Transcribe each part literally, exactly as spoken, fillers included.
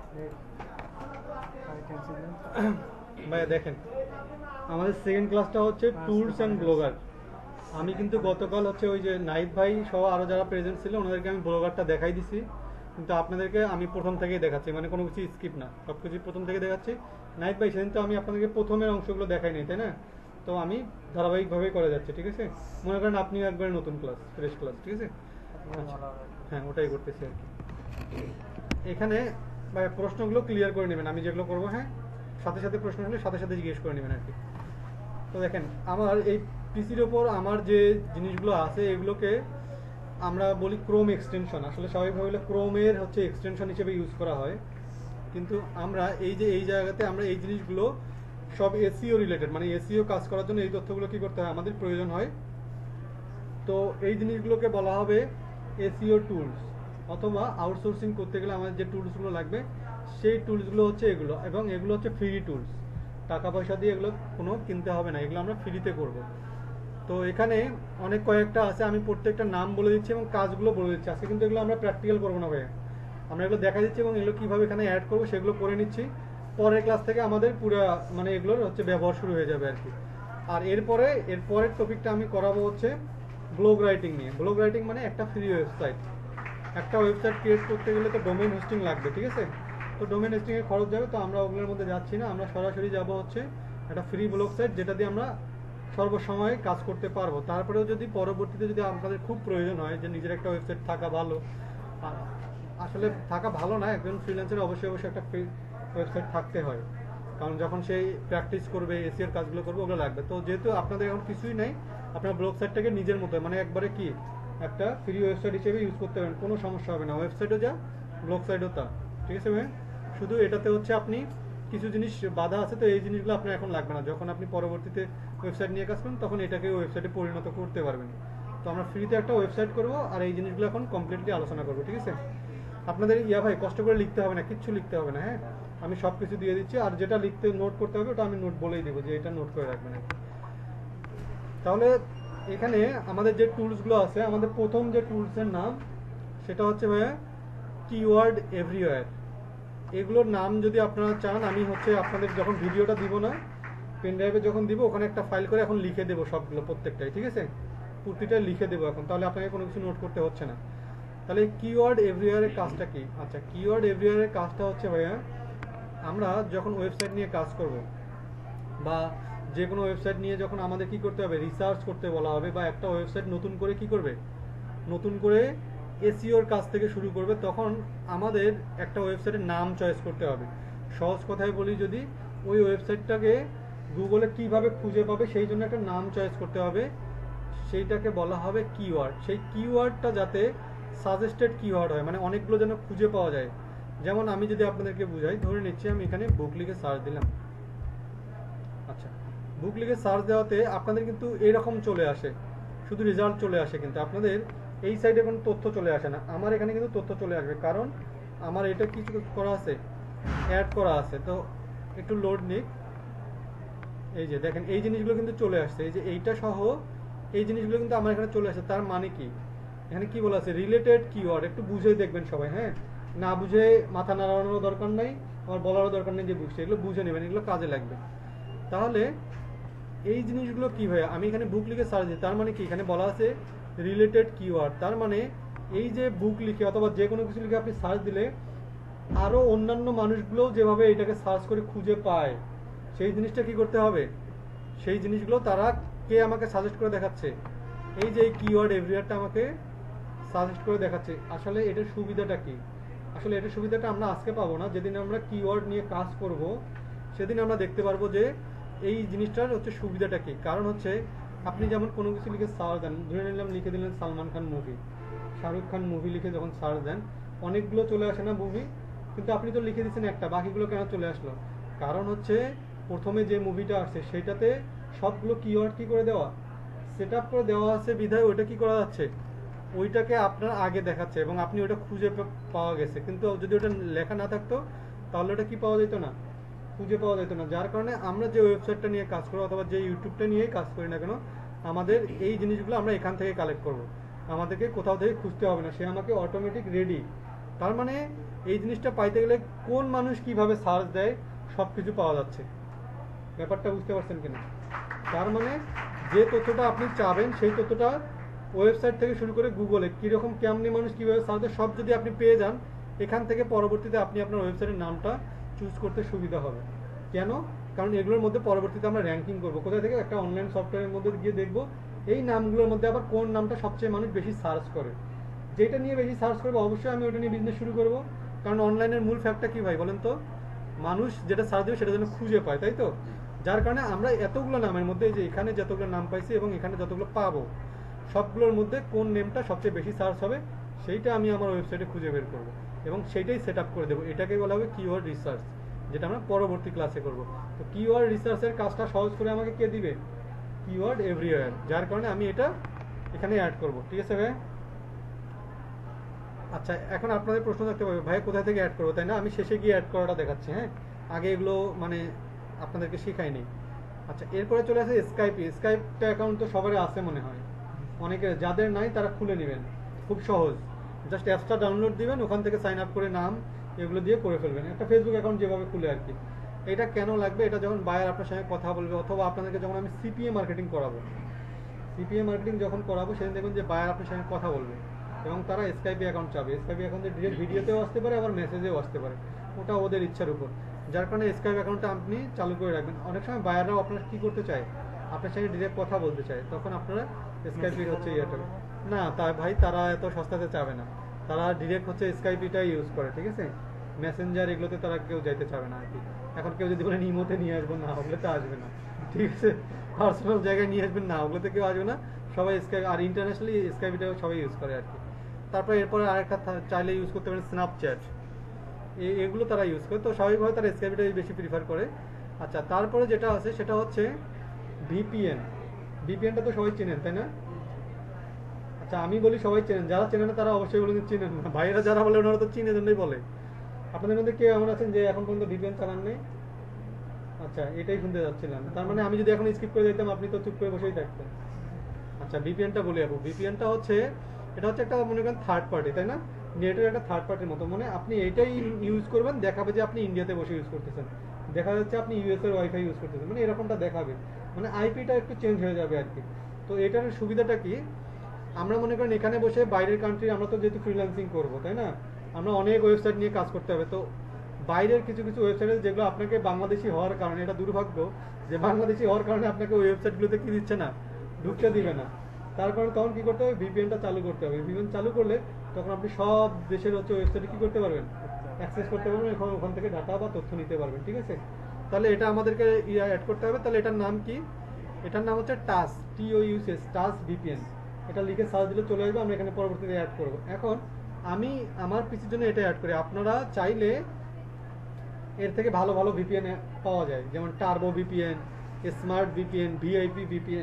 ভাইয়া দেখেন, আমাদের সেকেন্ড ক্লাসটা হচ্ছে টুলস অ্যান্ড ব্লগার। আমি কিন্তু গতকাল হচ্ছে ওই যে নাইট ভাই সহ আরও যারা প্রেজেন্ট ছিল ওনাদেরকে আমি ব্লগারটা দেখাই দিছি, কিন্তু আপনাদেরকে আমি প্রথম থেকেই দেখাচ্ছি, মানে কোনো কিছু স্কিপ না, সব কিছু প্রথম থেকে দেখাচ্ছি। নাইট ভাই সেদিন তো আমি আপনাদেরকে প্রথমের অংশগুলো দেখাই নি, তাই না? তো আমি ধারাবাহিকভাবেই করে যাচ্ছি, ঠিক আছে? মনে করেন আপনিও একবারে নতুন ক্লাস, ফ্রেশ ক্লাস, ঠিক আছে? হ্যাঁ, ওটাই করতেছি আর কি। এখানে ভাই প্রশ্নগুলো ক্লিয়ার করে নেবেন, আমি যেগুলো করবো, হ্যাঁ, সাথে সাথে প্রশ্ন হলে সাথে সাথে জিজ্ঞেস করে নেবেন আর কি। তো দেখেন, আমার এই পিসির ওপর আমার যে জিনিসগুলো আছে এগুলোকে আমরা বলি ক্রোম এক্সটেনশন। আসলে স্বাভাবিকভাবে ক্রোমের হচ্ছে এক্সটেনশন হিসেবে ইউজ করা হয়, কিন্তু আমরা এই যে এই জায়গাতে আমরা এই জিনিসগুলো সব এসইও রিলেটেড, মানে এসইও কাজ করার জন্য এই তথ্যগুলো কি করতে হয়, আমাদের প্রয়োজন হয়। তো এই জিনিসগুলোকে বলা হবে এসইও টুলস, অথবা আউটসোর্সিং করতে গেলে আমাদের যে টুলসগুলো লাগবে সেই টুলসগুলো হচ্ছে এগুলো, এবং এগুলো হচ্ছে ফ্রি টুলস, টাকা পয়সা দিয়ে এগুলো কোনো কিনতে হবে না, এগুলো আমরা ফ্রিতে করব। তো এখানে অনেক কয়েকটা আছে, আমি প্রত্যেকটা নাম বলে দিচ্ছি এবং কাজগুলো বলে দিচ্ছি। আজকে কিন্তু এগুলো আমরা প্র্যাকটিক্যাল করবো না ভাই, আমরা এগুলো দেখা দিচ্ছি এবং এগুলো কীভাবে এখানে অ্যাড করবো সেগুলো করে নিচ্ছি। পরের ক্লাস থেকে আমাদের পুরো মানে এগুলোর হচ্ছে ব্যবহার শুরু হয়ে যাবে আর কি। আর এরপরে এরপরের টপিকটা আমি করাবো হচ্ছে ব্লগ রাইটিং নিয়ে। ব্লগ রাইটিং মানে একটা ফ্রি ওয়েবসাইট। একটা ওয়েবসাইট ক্রিয়েট করতে গেলে তো ডোমেন হোস্টিং লাগবে, ঠিক আছে? তো ডোমেন হোস্টিংয়ের খরচ যাবে, তো আমরা ওগুলোর মধ্যে যাচ্ছি না, আমরা সরাসরি যাব হচ্ছে একটা ফ্রি ব্লগ সাইট, যেটা দিয়ে আমরা সর্বসময় কাজ করতে পারবো। তারপরেও যদি পরবর্তীতে যদি আপনাদের খুব প্রয়োজন হয় যে নিজের একটা ওয়েবসাইট থাকা ভালো, আসলে থাকা ভালো না, একজন ফ্রিল্যান্সারের অবশ্যই অবশ্যই একটা ফ্রি ওয়েবসাইট থাকতে হয়, কারণ যখন সেই প্র্যাকটিস করবে, এসিওর কাজগুলো করবে, ওগুলো লাগবে। তো যেহেতু আপনাদের এখন কিছুই নাই, আপনার ব্লগ সাইটটাকে নিজের মতো মানে একবারে কি একটা ফ্রি ওয়েবসাইট হিসেবে ইউজ করতে পারেন, কোনো সমস্যা হবে না। ওয়েবসাইটও যা, ব্লগ সাইটও তা, ঠিক আছে ভাই? শুধু এটাতে হচ্ছে আপনি কিছু জিনিস বাধা আছে, তো এই জিনিসগুলো আপনার এখন লাগবে না। যখন আপনি পরবর্তীতে ওয়েবসাইট নিয়ে কাজ করেন তখন এটাকে ওয়েবসাইটে পরিণত করতে পারবেন। তো আমরা ফ্রিতে একটা ওয়েবসাইট করবো, আর এই জিনিসগুলো এখন কমপ্লিটলি আলোচনা করবো, ঠিক আছে? আপনাদের ইয়া ভাই কষ্ট করে লিখতে হবে না, কিচ্ছু লিখতে হবে না, হ্যাঁ, আমি সব কিছু দিয়ে দিচ্ছি। আর যেটা লিখতে নোট করতে হবে ওটা আমি নোট বলেই দেবো যে এটা নোট করে রাখবেন। তাহলে এখানে আমাদের যে টুলসগুলো আছে, আমাদের প্রথম যে টুলসের নাম সেটা হচ্ছে ভাইয়া কিওয়ার্ড এভরিওয়্যার। এগুলোর নাম যদি আপনারা চান, আমি হচ্ছে আপনাদের যখন ভিডিওটা দিব না, পেন ড্রাইভে যখন দিব ওখানে একটা ফাইল করে এখন লিখে দেবো সবগুলো, প্রত্যেকটাই, ঠিক আছে? প্রতিটা লিখে দেবো এখন, তাহলে আপনাকে কোনো কিছু নোট করতে হচ্ছে না। তাহলে কিওয়ার্ড এভরিওয়্যারের কাজটা কি? আচ্ছা, কিওয়ার্ড এভরিওয়্যারের কাজটা হচ্ছে ভাইয়া, আমরা যখন ওয়েবসাইট নিয়ে কাজ করব, বা যে কোনো ওয়েবসাইট নিয়ে যখন আমাদের কি করতে হবে, রিসার্চ করতে বলা হবে, বা একটা ওয়েবসাইট নতুন করে কি করবে, নতুন করে এসইওর কাজ থেকে শুরু করবে, তখন আমাদের একটা ওয়েবসাইটের নাম চয়েস করতে হবে। সহজ কথায় বলি, যদি ওই ওয়েবসাইটটাকে গুগলে কিভাবে খুঁজে পাবে সেই জন্য একটা নাম চয়েস করতে হবে, সেইটাকে বলা হবে কিওয়ার্ড। সেই কিওয়ার্ডটা যাতে সাজেস্টেড কিওয়ার্ড হয়, মানে অনেকগুলো যেন খুঁজে পাওয়া যায়। যেমন আমি যদি আপনাদেরকে বুঝাই, ধরে নিচ্ছি আমি এখানে বুক লিখে সার্চ দিলাম। আচ্ছা, বুক লিখে সার্চ দেওয়াতে আপনাদের কিন্তু এইরকম চলে আসে, শুধু রেজাল্ট চলে আসে, কিন্তু আপনাদের এই সাইডে কোনো তথ্য চলে আসে না। আমার এখানে কিন্তু তথ্য চলে আসবে, কারণ আমার এটা কিছু করা আছে, অ্যাড করা আছে। তো একটু লোড নিক। এই যে দেখেন, এই জিনিসগুলো কিন্তু চলে আসছে, এই যে এইটা সহ এই জিনিসগুলো কিন্তু আমার এখানে চলে আসছে। তার মানে কি, এখানে কি বলা আছে, রিলেটেড কিওয়ার্ড। একটু বুঝেই দেখবেন সবাই, হ্যাঁ, না বুঝে মাথা নাড়ানোর দরকার নাই, আমার বলারও দরকার নেই যে বুঝছে, এগুলো বুঝে নেবেন, এগুলো কাজে লাগবে। তাহলে এই জিনিসগুলো কি হয়, আমি এখানে বুক লিখে সার্চ দিই, তার মানে কি, এখানে বলা আছে রিলেটেড কিওয়ার্ড। তার মানে এই যে বুক লিখে অথবা যে কোনো কিছু লিখে আপনি সার্চ দিলে আরও অন্যান্য মানুষগুলো যেভাবে এটাকে সার্চ করে খুঁজে পায়, সেই জিনিসটা কি করতে হবে, সেই জিনিসগুলো তারা কে আমাকে সাজেস্ট করে দেখাচ্ছে, এই যে এই কিওয়ার্ড এভরিওয়্যারটা আমাকে সাজেস্ট করে দেখাচ্ছে। আসলে এটার সুবিধাটা কি? আসলে এটার সুবিধাটা আমরা আজকে পাবো না, যেদিন আমরা কিওয়ার্ড নিয়ে কাজ করব সেদিন আমরা দেখতে পারবো যে এই জিনিসটার হচ্ছে সুবিধাটা কি। কারণ হচ্ছে আপনি যেমন কোনো কিছু লিখে সার্চ দেন, ধরে নিলাম লিখে দিলেন সালমান খান মুভি, শাহরুখ খান মুভি লিখে যখন সার্চ দেন অনেকগুলো চলে আসে না মুভি, কিন্তু আপনি তো লিখে দিচ্ছেন একটা, বাকিগুলো কেন চলে আসলো? কারণ হচ্ছে প্রথমে যে মুভিটা আসছে সেটাতে সবগুলো কিওয়ার্ড কি করে দেওয়া, সেট আপ করে দেওয়া আছে, বিধায় ওইটা কি করা যাচ্ছে, ওইটাকে আপনার আগে দেখাচ্ছে এবং আপনি ওটা খুঁজে পাওয়া গেছে। কিন্তু যদি ওটা লেখা না থাকতো তাহলে ওটা কি পাওয়া যেত না, খুঁজে পাওয়া যেত না। যার কারণে আমরা যে ওয়েবসাইটটা নিয়ে কাজ করবো অথবা যে ইউটিউবটা নিয়ে কাজ করি না কেন, আমাদের এই জিনিসগুলো আমরা এখান থেকে কালেক্ট করব, আমাদেরকে কোথাও থেকে খুঁজতে হবে না, সে আমাকে অটোমেটিক রেডি তার মানে এই জিনিসটা পাইতে গেলে কোন মানুষ কিভাবে সার্চ দেয় সব কিছু পাওয়া যাচ্ছে। ব্যাপারটা বুঝতে পারছেন কিনা? তার মানে যে তথ্যটা আপনি চাবেন সেই তথ্যটা ওয়েবসাইট থেকে শুরু করে গুগলে কীরকম কেমনি মানুষ কীভাবে সার্চ দেয় সব যদি আপনি পেয়ে যান, এখান থেকে পরবর্তীতে আপনি আপনার ওয়েবসাইটের নামটা চুজ করতে সুবিধা হবে। কেন? কারণ এগুলোর মধ্যে পরবর্তীতে আমরা র্যাঙ্কিং করবো কোথা থেকে, একটা অনলাইন সফটওয়্যারের মধ্যে গিয়ে দেখবো এই নামগুলোর মধ্যে আবার কোন নামটা সবচেয়ে মানুষ বেশি সার্চ করে। যেটা নিয়ে বেশি সার্চ করবো অবশ্যই আমি ওটা নিয়ে বিজনেস শুরু করবো। কারণ অনলাইনের মূল ফ্যাক্টটা কী ভাই বলেন তো, মানুষ যেটা সার্চ দেবে সেটা যেন খুঁজে পায়, তাই তো? যার কারণে আমরা এতগুলো নামের মধ্যে যে এখানে যতগুলো নাম পাইছি এবং এখানে যতগুলো পাবো সবগুলোর মধ্যে কোন নেমটা সবচেয়ে বেশি সার্চ হবে সেইটা আমি আমার ওয়েবসাইটে খুঁজে বের করবো এবং সেইটাই সেট আপ করে দেবো। এটাকে বলা হবে কিওয়ার্ড রিসার্চ, যেটা আমরা পরবর্তী ক্লাসে করবো। তো কিওয়ার্ড রিসার্চের কাজটা সহজ করে আমাকে কে দিবে? Keyword everywhere. যার কারণে আমি এটা এখানে অ্যাড করব। ঠিক আছে ভাই? আচ্ছা, এখন আপনাদের প্রশ্ন থাকতে পারবে ভাই কোথা থেকে অ্যাড করবো, তাই না? আমি শেষে গিয়ে অ্যাড করাটা দেখাচ্ছি। হ্যাঁ, আগে এগুলো মানে আপনাদেরকে শেখাইনি। আচ্ছা, এরপরে চলে আসে স্কাইপি। স্কাইপটা অ্যাকাউন্ট তো সবারই আছে মনে হয়, অনেকে যাদের নাই তারা খুলে নেবেন, খুব সহজ। জাস্ট অ্যাপসটা ডাউনলোড দিবেন, ওখান থেকে সাইন আপ করে নাম এগুলো দিয়ে করে ফেলবেন, একটা ফেসবুক অ্যাকাউন্ট যেভাবে খুলে আর কি। এটা কেন লাগবে? এটা যখন বায়ার আপনার সঙ্গে কথা বলবে অথবা আপনাদেরকে যখন আমি সিপিএ মার্কেটিং করাবো, সিপিএ মার্কেটিং যখন করাবো সেদিন দেখবেন যে বায়ার আপনার সঙ্গে কথা বলবে এবং তারা স্কাইপি অ্যাকাউন্ট চাবে। স্কাইপি অ্যাকাউন্টে ডিরেক্ট ভিডিওতেও আসতে পারে, আবার মেসেজেও আসতে পারে, ওটা ওদের ইচ্ছার উপর। যার কারণে স্কাইপ অ্যাকাউন্টটা আপনি চালু করে রাখবেন। অনেক সময় বায়াররাও আপনার কী করতে চায়, আপনার সঙ্গে ডিরেক্ট কথা বলতে চায়, তখন আপনারা স্কাইপি হচ্ছে ইয়েটা না, তা ভাই তারা এত সস্তাতে চাবে না, তারা ডিরেক্ট হচ্ছে স্কাইপিটাই ইউজ করে। ঠিক আছে? মেসেঞ্জার এগুলোতে তারা কেউ যাইতে চাবে না আর কি। এখন কেউ যদি বলেন ইমোতে নিয়ে আসবো, না ওগুলোতে আসবে না। ঠিক আছে? পার্সোনাল জায়গায় নিয়ে আসবেন, না ওগুলোতে কেউ আসবে না, সবাই স্কাইপ আর ইন্টারন্যাশনালি স্কাইপিটাও সবাই ইউজ করে আর কি। তারপরে এরপরে আরেকটা চাইলে ইউজ করতে পারেন স্ন্যাপচ্যাট, এগুলো তারা ইউজ করে, তো স্বাভাবিকভাবে তারা স্কাইপিটাই বেশি প্রিফার করে। আচ্ছা, তারপরে যেটা আছে সেটা হচ্ছে ভিপিএন। ভিপিএনটা তো সবাই চেনেন, তাই না? আচ্ছা, আমি বলি সবাই চেনেন, যারা চেনেন না তারা অবশ্যই বলে চেনেন না। ভাইয়েরা যারা বলে ওনারা তো চিনে জন্যই বলে। আপনাদের মধ্যে কেউ এমন আছেন যে এখন পর্যন্ত ভিপিএন চালান নেই? আচ্ছা, এটাই শুনতে যাচ্ছিলাম। তার মানে আমি যদি এখন স্কিপ করে দিতাম আপনি তো চুপ করে বসেই থাকতেন। আচ্ছা, ভিপিএনটা বলি আপু। ভিপিএনটা হচ্ছে, এটা হচ্ছে একটা মনে করেন থার্ড পার্টি, তাই না? নেটের একটা থার্ড পার্টির মতো, মানে আপনি এইটাই ইউজ করবেন, দেখাবে যে আপনি ইন্ডিয়াতে বসে ইউজ করতেছেন, দেখা যাচ্ছে আপনি ইউএস এর ওয়াইফাই ইউজ করতেছেন, মানে এরকমটা দেখাবে, মানে আইপিটা একটু চেঞ্জ হয়ে যাবে আর কি। তো এটার সুবিধাটা কি, আমরা মনে করেন এখানে বসে বাইরের কান্ট্রি, আমরা তো যেহেতু ফ্রিল্যান্সিং করবো, তাই না? আমরা অনেক ওয়েবসাইট নিয়ে কাজ করতে হবে। তো বাইরের কিছু কিছু ওয়েবসাইটে যেগুলো আপনাকে বাংলাদেশি হওয়ার কারণে, এটা দুর্ভাগ্য যে বাংলাদেশি হওয়ার কারণে আপনাকে ওই ওয়েবসাইটগুলোতে কি দিচ্ছে না, ঢুকতে দিবে না। তার কারণে তখন কি করতে হবে, ভিপিএনটা চালু করতে হবে। ভিপিএন চালু করলে তখন আপনি সব দেশের হচ্ছে ওয়েবসাইটে কি করতে পারবেন, অ্যাক্সেস করতে পারবেন, এখন ওখান থেকে ডাটা বা তথ্য নিতে পারবেন। ঠিক আছে? তাহলে এটা আমাদেরকে ইয়া অ্যাড করতে হবে। তাহলে এটার নাম কি? এটার নাম হচ্ছে টাস, টি ও ইউএস, টাস ভিপিএন। এটা লিখে সার্চ দিলে চলে আসবে, আমরা এখানে পরবর্তীতে অ্যাড করব। এখন আমি আমার পিসির জন্য এটা অ্যাড করি, আপনারা চাইলে এর থেকে ভালো ভালো ভিপিএন পাওয়া যায়, যেমন turbo VPN, smart VPN, VIP VPN,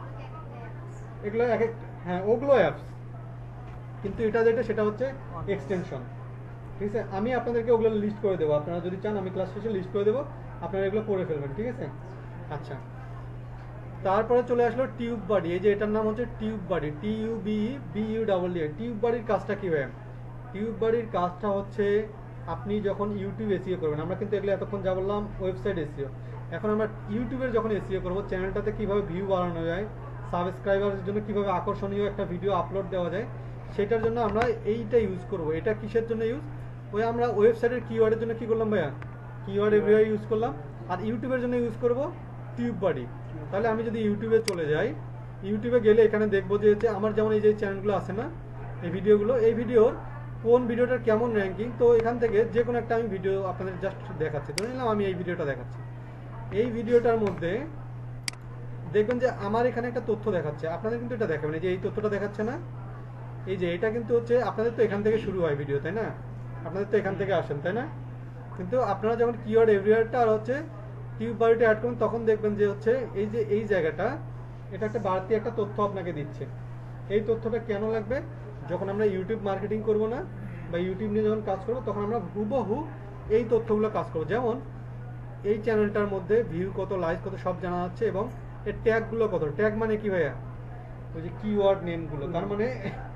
এগুলো এক এক, হ্যাঁ ওগুলো অ্যাপস, কিন্তু এটা যেটা সেটা হচ্ছে এক্সটেনশন। ঠিক আছে? আমি আপনাদেরকে ওগুলো লিস্ট করে দেবো, আপনারা যদি চান আমি ক্লাস শেষে লিস্ট করে দেবো, আপনারা এগুলো পড়ে ফেলবেন। ঠিক আছে? আচ্ছা, তারপরে চলে আসলো টিউব বাডি। এই যে এটার নাম হচ্ছে tube buddy, T U B B U double D. Tube বাডির কাজটা কি হয়? টিউব বাডির কাজটা হচ্ছে আপনি যখন ইউটিউব এসিও করবেন, আমরা কিন্তু এগুলো এতক্ষণ যা বললাম ওয়েবসাইট এসিও, এখন আমরা ইউটিউবের যখন এসিও করবো, চ্যানেলটাতে কিভাবে ভিউ বাড়ানো যায়, সাবস্ক্রাইবারের জন্য কিভাবে আকর্ষণীয় একটা ভিডিও আপলোড দেওয়া যায়, সেটার জন্য আমরা এইটা ইউজ করব। এটা কিসের জন্য ইউজ? ওই আমরা ওয়েবসাইটের কিওয়ার্ডের জন্য কি করলাম ভাইয়া, কিওয়ার্ড এভরিওয়্যার ইউজ করলাম। আর ইউটিউবের জন্য ইউজ করব টিউব বাডি। তাহলে আমি যদি ইউটিউবে চলে যাই, ইউটিউবে গেলে এখানে দেখবো যে হচ্ছে আমার যেমন এই যে চ্যানেলগুলো আছে না, এই ভিডিওগুলো, এই ভিডিওর কোন ভিডিওটার কেমন র্যাঙ্কিং, তো এখান থেকে যে কোনো একটা আমি ভিডিও আপনাদের জাস্ট দেখাচ্ছি। ধরে নিলাম আমি এই ভিডিওটা দেখাচ্ছি, এই ভিডিওটার মধ্যে দেখবেন যে আমার এখানে একটা তথ্য দেখাচ্ছে, আপনাদের কিন্তু এটা দেখাবেন, এই যে এই তথ্যটা দেখাচ্ছে না, এই যে এটা কিন্তু হচ্ছে আপনাদের তো এখান থেকে শুরু হয় ভিডিও, তাই না? আপনাদের তো এখান থেকে আসেন, তাই না? কিন্তু আপনারা যখন কিওয়ার্ড এভরিওয়্যারটা আর হচ্ছে টিউব বাড়িটা অ্যাড করুন, তখন দেখবেন যে হচ্ছে এই যে এই জায়গাটা, এটা একটা বাড়তি একটা তথ্য আপনাকে দিচ্ছে। এই তথ্যটা কেন লাগবে? যখন আমরা ইউটিউব মার্কেটিং করব না, বা ইউটিউব নিয়ে যখন কাজ করবো, তখন আমরা হুবহু এই তথ্যগুলো কাজ করবো। যেমন এই চ্যানেলটার মধ্যে ভিউ কত, লাইক কত, সব জানা যাচ্ছে, এবং এর ট্যাগগুলো কত। ট্যাগ মানে কি ভাইয়া? ওই যে কিওয়ার্ড নেমগুলো। তার মানে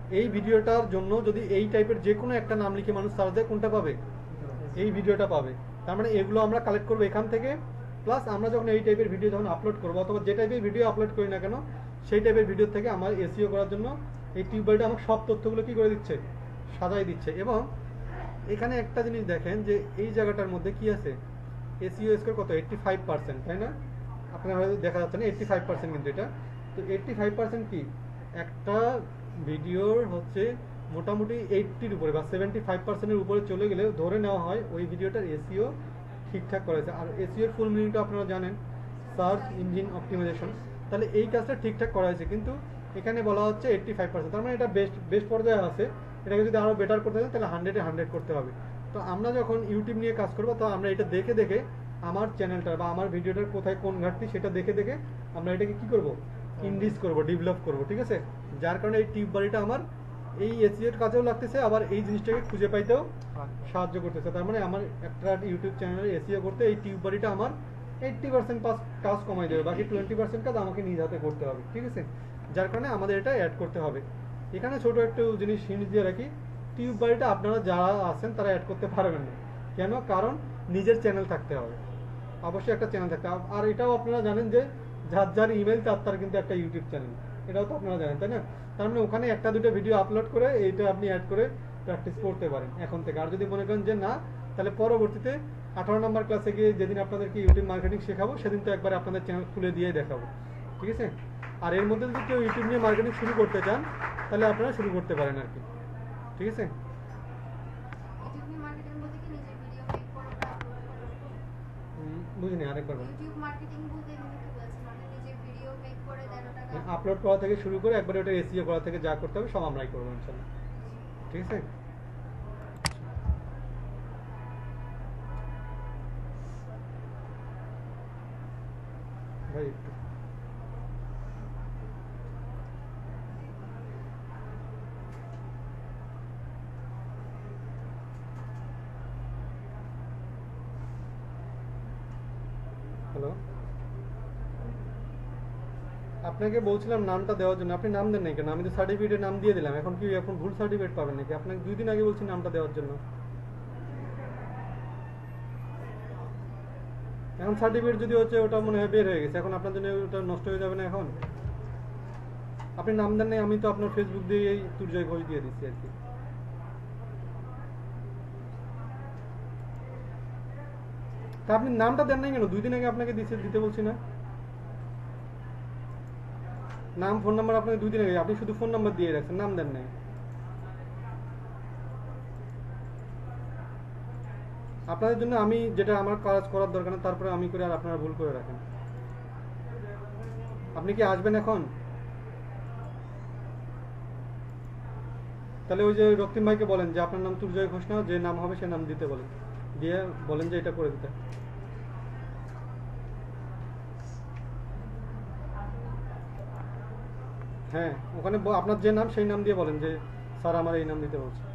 এই ভিডিওটার জন্য যদি এই টাইপের যে কোনো একটা নাম লিখে মানুষ সার্চ দেয়, কোনটা পাবে? এই ভিডিওটা পাবে। তার মানে এগুলো আমরা কালেক্ট করবো এখান থেকে, প্লাস আমরা যখন এই টাইপের ভিডিও যখন আপলোড করবো অথবা যে টাইপের ভিডিও আপলোড করি না কেন সেই টাইপের ভিডিও থেকে আমার এসইও করার জন্য এই টিউবওয়েলটা আমার সব তথ্যগুলো কি করে দিচ্ছে, সাজাই দিচ্ছে। এবং এখানে একটা জিনিস দেখেন যে এই জায়গাটার মধ্যে কি আছে, এসইও স্কোর কত, এইট্টি ফাইভ পার্সেন্ট, তাই না? আপনার হয়তো দেখা যাচ্ছে না, এইট্টি ফাইভ পার্সেন্ট কিন্তু এটা। তো এইট্টি ফাইভ পার্সেন্ট কি, একটা ভিডিওর হচ্ছে মোটামুটি এইটটির উপরে বা সেভেন্টি ফাইভ পার্সেন্টের উপরে চলে গেলে ধরে নেওয়া হয় ওই ভিডিওটার এসইও ঠিকঠাক করেছে। আর এসইওর ফুল মিনিংটা আপনারা জানেন, সার্চ ইঞ্জিন অপটিমাইজেশন। তাহলে এই কাজটা ঠিকঠাক করা হয়েছে, কিন্তু এখানে বলা হচ্ছে এইট্টি ফাইভ পার্সেন্ট, তার মানে এটা বেস্ট বেস্ট পর্যায়ে আছে। এটাকে যদি আরও বেটার করতে চাই তাহলে হান্ড্রেডে হান্ড্রেড করতে হবে। তো আমরা যখন ইউটিউব নিয়ে কাজ করবো তো আমরা এটা দেখে দেখে আমার চ্যানেলটার বা আমার ভিডিওটার কোথায় কোন ঘাটতি সেটা দেখে দেখে আমরা এটাকে কি করব, ইনডিস করব, ডেভেলপ করব, ঠিক আছে? যার কারণে এই টিউব বাড়িটা আমার এই এসইওর কাজেও লাগতেছে, আবার এই জিনিসটাকে খুঁজে পাইতেও সাহায্য করতেছে। তার মানে আমার একটা ইউটিউব চ্যানেলের এসইও করতে এই টিউব বাড়িটা আমার এইট্টি পার্সেন্ট কাজ কমাই দেবে, বাকি টোয়েন্টি পার্সেন্ট কাজ আমাকে নিজ হাতে করতে হবে, ঠিক আছে? যার কারণে আমাদের এটা অ্যাড করতে হবে। এখানে ছোট একটু জিনিস হিন্ট দিয়ে রাখি, টিউব বাড়িটা আপনারা যারা আছেন তারা অ্যাড করতে পারবেন না। কেন? কারণ নিজের চ্যানেল থাকতে হবে, অবশ্যই একটা চ্যানেল থাকতে হবে। আর এটাও আপনারা জানেন যে যার যার ইমেল তার তার কিন্তু একটা ইউটিউব চ্যানেল, এটাও তো আপনারা জানেন, তাই না? তার মানে ওখানে একটা দুটো ভিডিও আপলোড করে এইটা আপনি অ্যাড করে প্র্যাকটিস করতে পারেন এখন থেকে। আর যদি মনে করেন যে না, তাহলে পরবর্তীতে আঠারো নম্বর ক্লাসে গিয়ে যেদিন আপনাদেরকে ইউটিউব মার্কেটিং শেখাবো সেদিন তো একবার আপনাদের চ্যানেল খুলে দিয়ে দেখাবো, ঠিক আছে? আর এর মধ্যে যদি কেউ ইউটিউব নিয়ে মার্কেটিং শুরু করতে চান তাহলে আপনারা শুরু করতে পারেন আর কি, ঠিক আছে? বুঝিনি, আরেকবার বলুন। আপলোড করা থেকে শুরু করে একবারে ওটা এসইও করা থেকে যা করতে হবে সব আমরাই করবো ইনশাআল্লাহ, ঠিক আছে? ভাই হ্যালো, আপনাকে বলছিলাম নামটা দেওয়ার জন্য, আপনি নাম দেন নাই কেন? আমি তো সার্টিফিকেটে নাম দিয়ে দিলাম, এখন কি এখন ভুল সার্টিফিকেট পাবেন নাকি? আপনাকে দুই দিন আগে বলছি নামটা দেওয়ার জন্য, এখন সার্টিফিকেট যদি হচ্ছে ওটা মনে হয় বের হয়ে গেছে, এখন আপনার জন্য ওটা নষ্ট হয়ে যাবে না? এখন আপনি নাম দেন নাই, আমি তো আপনার ফেসবুক দিয়ে এই তুর্জয় ঘোষ দিয়ে দিচ্ছি আর কি। তা আপনি নামটা দেন নাই কেন? দুই দিন আগে আপনাকে দিতে দিতে বলছি না? নাম ফোন নাম্বার আপনাকে দুই দিন আগে, আপনি শুধু ফোন নাম্বার দিয়ে রাখছেন, নাম দেন নাই। আপনাদের জন্য আমি যেটা আমার কাজ করার দরকার না তারপরে আমি করে, আর আপনারা ভুল করে রাখেন। আপনি কি আসবেন এখন? তাহলে ওই যে রক্তিম ভাইকে বলেন যে আপনার নাম তুর্জয় ঘোষ না, যে নাম হবে সে নাম দিতে বলেন, দিয়ে বলেন যে এটা করে দিতে। হ্যাঁ, ওখানে আপনার যে নাম সেই নাম দিয়ে বলেন যে স্যার আমার এই নাম দিতে বলছে।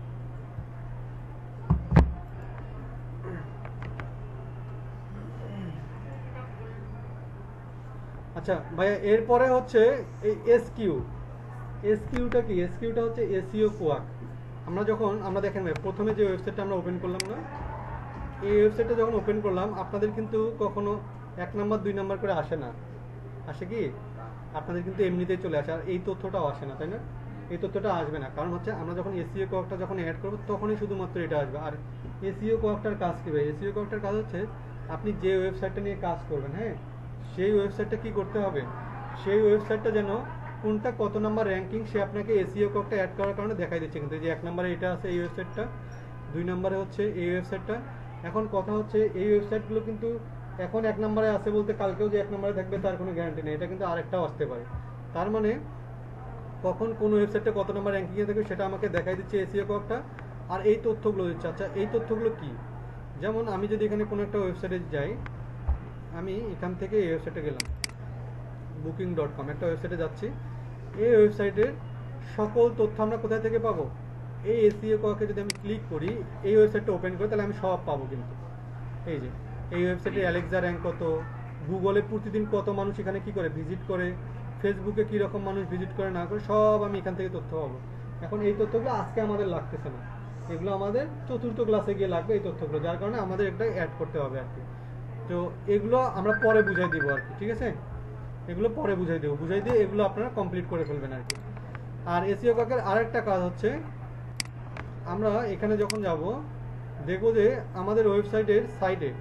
আচ্ছা ভাইয়া, এরপরে হচ্ছে এই এসকিউ। এসকিউটা কি? এসকিউটা হচ্ছে এসইও কোয়াক। আমরা যখন আমরা দেখেন ভাই, প্রথমে যে ওয়েবসাইটটা আমরা ওপেন করলাম না, এই ওয়েবসাইটটা যখন ওপেন করলাম আপনাদের কিন্তু কখনো এক নাম্বার দুই নাম্বার করে আসে না, আসে কি? আপনাদের কিন্তু এমনিতেই চলে আসে। আর এই তথ্যটাও আসে না, তাই না? এই তথ্যটা আসবে না, কারণ হচ্ছে আমরা যখন এসইও কোয়াকটা যখন অ্যাড করবো তখনই শুধুমাত্র এটা আসবে। আর এসইও কোয়াকটার কাজ কি ভাই? এসইও কোয়াকটার কাজ হচ্ছে আপনি যে ওয়েবসাইটটা নিয়ে কাজ করবেন, হ্যাঁ, সেই ওয়েবসাইটটা কি করতে হবে, সেই ওয়েবসাইটটা যেন কোনটা কত নাম্বার র্যাঙ্কিং সে আপনাকে এসইও কোডটা অ্যাড করার কারণে দেখাই দিচ্ছে। কিন্তু যে এক নম্বরে এটা আছে এই ওয়েবসাইটটা, দুই নম্বরে হচ্ছে এই ওয়েবসাইটটা। এখন কথা হচ্ছে এই ওয়েবসাইটগুলো কিন্তু এখন এক নম্বরে আছে বলতে কালকেও যে এক নম্বরে থাকবে তার কোনো গ্যারান্টি নেই, এটা কিন্তু আরেকটাও আসতে পারে। তার মানে কখন কোন ওয়েবসাইটটা কত নম্বর র্যাঙ্কিংয়ে থাকবে সেটা আমাকে দেখাই দিচ্ছে এসইও কোডটা, আর এই তথ্যগুলো দিচ্ছে। আচ্ছা, এই তথ্যগুলো কি? যেমন আমি যদি এখানে কোনো একটা ওয়েবসাইটে যাই, আমি এখান থেকে এই ওয়েবসাইটে গেলাম, বুকিং ডট কম একটা ওয়েবসাইটে যাচ্ছি। এই ওয়েবসাইটের সকল তথ্য আমরা কোথায় থেকে পাবো? এই এসইও কোয়াকে যদি আমি ক্লিক করি, এই ওয়েবসাইটটা ওপেন করি, তাহলে আমি সব পাবো। কিন্তু এই যে এই ওয়েবসাইটে অ্যালেক্সা র্যাঙ্ক কত, গুগলে প্রতিদিন কত মানুষ এখানে কি করে ভিজিট করে, ফেসবুকে কী রকম মানুষ ভিজিট করে না করে, সব আমি এখান থেকে তথ্য পাবো। এখন এই তথ্যগুলো আজকে আমাদের লাগতেছে না, এগুলো আমাদের চতুর্থ ক্লাসে গিয়ে লাগবে এই তথ্যগুলো, যার কারণে আমাদের একটা অ্যাড করতে হবে আর কি। তো এগুলো আমরা পরে বুঝাই দিব আর কি, ঠিক আছে? এগুলো পরে বুঝাই দেবো, বুঝাই দিয়ে এগুলো আপনারা কমপ্লিট করে ফেলবেন আর কি। আর এসইও কাকের আরেকটা কাজ হচ্ছে, আমরা এখানে যখন যাব দেখব যে আমাদের ওয়েবসাইটের সাইটে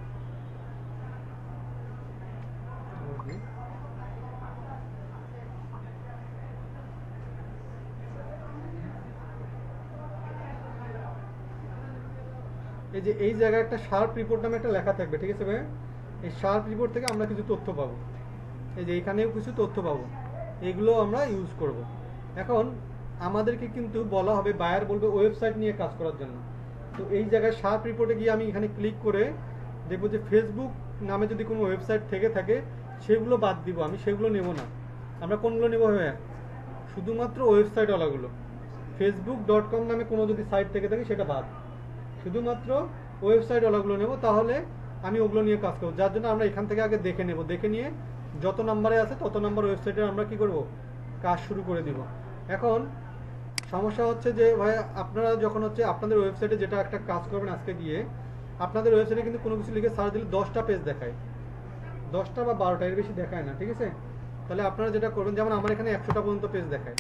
এই যে এই জায়গায় একটা শার্প রিপোর্ট নামে একটা লেখা থাকবে, ঠিক আছে ভাই? এই শার্প রিপোর্ট থেকে আমরা কিছু তথ্য পাবো, এই যে এখানেও কিছু তথ্য পাবো, এগুলো আমরা ইউজ করব। এখন আমাদেরকে কিন্তু বলা হবে, বায়ার বলবে ওয়েবসাইট নিয়ে কাজ করার জন্য। তো এই জায়গায় শার্প রিপোর্টে গিয়ে আমি এখানে ক্লিক করে দেখবো যে ফেসবুক নামে যদি কোনো ওয়েবসাইট থেকে থাকে সেগুলো বাদ দিব, আমি সেগুলো নেব না। আমরা কোনগুলো নেবো ভাইয়া? শুধুমাত্র ওয়েবসাইটওয়ালাগুলো। ফেসবুক ডট কম নামে কোনো যদি সাইট থেকে থাকে সেটা বাদ, শুধুমাত্র ওয়েবসাইটওয়ালাগুলো নেব। তাহলে আমি ওগুলো নিয়ে কাজ করবো, যার জন্য আমরা এখান থেকে আগে দেখে নেব, দেখে নিয়ে যত নাম্বারে আছে তত নাম্বার ওয়েবসাইটে আমরা কি করব, কাজ শুরু করে দিব। এখন সমস্যা হচ্ছে যে ভাই আপনারা যখন হচ্ছে আপনাদের ওয়েবসাইটে যেটা একটা কাজ করবেন আজকে গিয়ে, আপনাদের ওয়েবসাইটে কিন্তু কোনো কিছু লিখে সার্চ দিলে দশটা পেজ দেখায়, দশটা বা বারোটা, এর বেশি দেখায় না, ঠিক আছে? তাহলে আপনারা যেটা করবেন, যেমন আমার এখানে একশোটা পর্যন্ত পেজ দেখায়,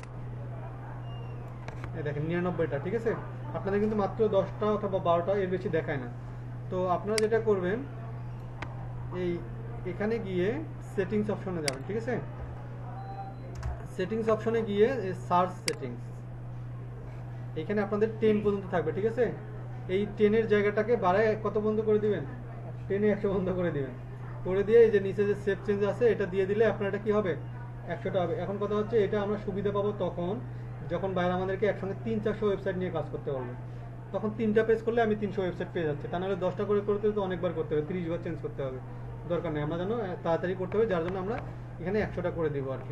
এই দেখেন নিরানব্বইটা, ঠিক আছে? আপনাদের কিন্তু মাত্র দশটা অথবা বারোটা, এর বেশি দেখায় না। তো আপনারা যেটা করবেন, এই এখানে গিয়ে সেটিংস অপশনে যাবেন, ঠিক আছে? সেটিংস অপশনে গিয়ে সার্চ সেটিংস, এখানে আপনাদের টেন পর্যন্ত থাকবে, ঠিক আছে? এই টেনের জায়গাটাকে বাড়ায় কত বন্ধ করে দিবেন, টেনে একশো বন্ধ করে দিবেন, করে দিয়ে এই যে নিচে যে সেভ চেঞ্জ আছে এটা দিয়ে দিলে আপনার এটা কি হবে, একশোটা হবে। এখন কথা হচ্ছে এটা আমরা সুবিধা পাবো তখন যখন বাইরে আমাদেরকে একসঙ্গে তিন চারশো ওয়েবসাইট নিয়ে কাজ করতে পারবে, তখন তিনটা পেজ করলে আমি তিনশো ওয়েবসাইট পেয়ে যাচ্ছে। তা নাহলে দশটা করে করতে তো অনেকবার করতে হবে, তিরিশ বার চেঞ্জ করতে হবে, দরকার নেই। আমরা যেন তাড়াতাড়ি করতে হবে, যার জন্য আমরা এখানে একশোটা করে দিব আর কি।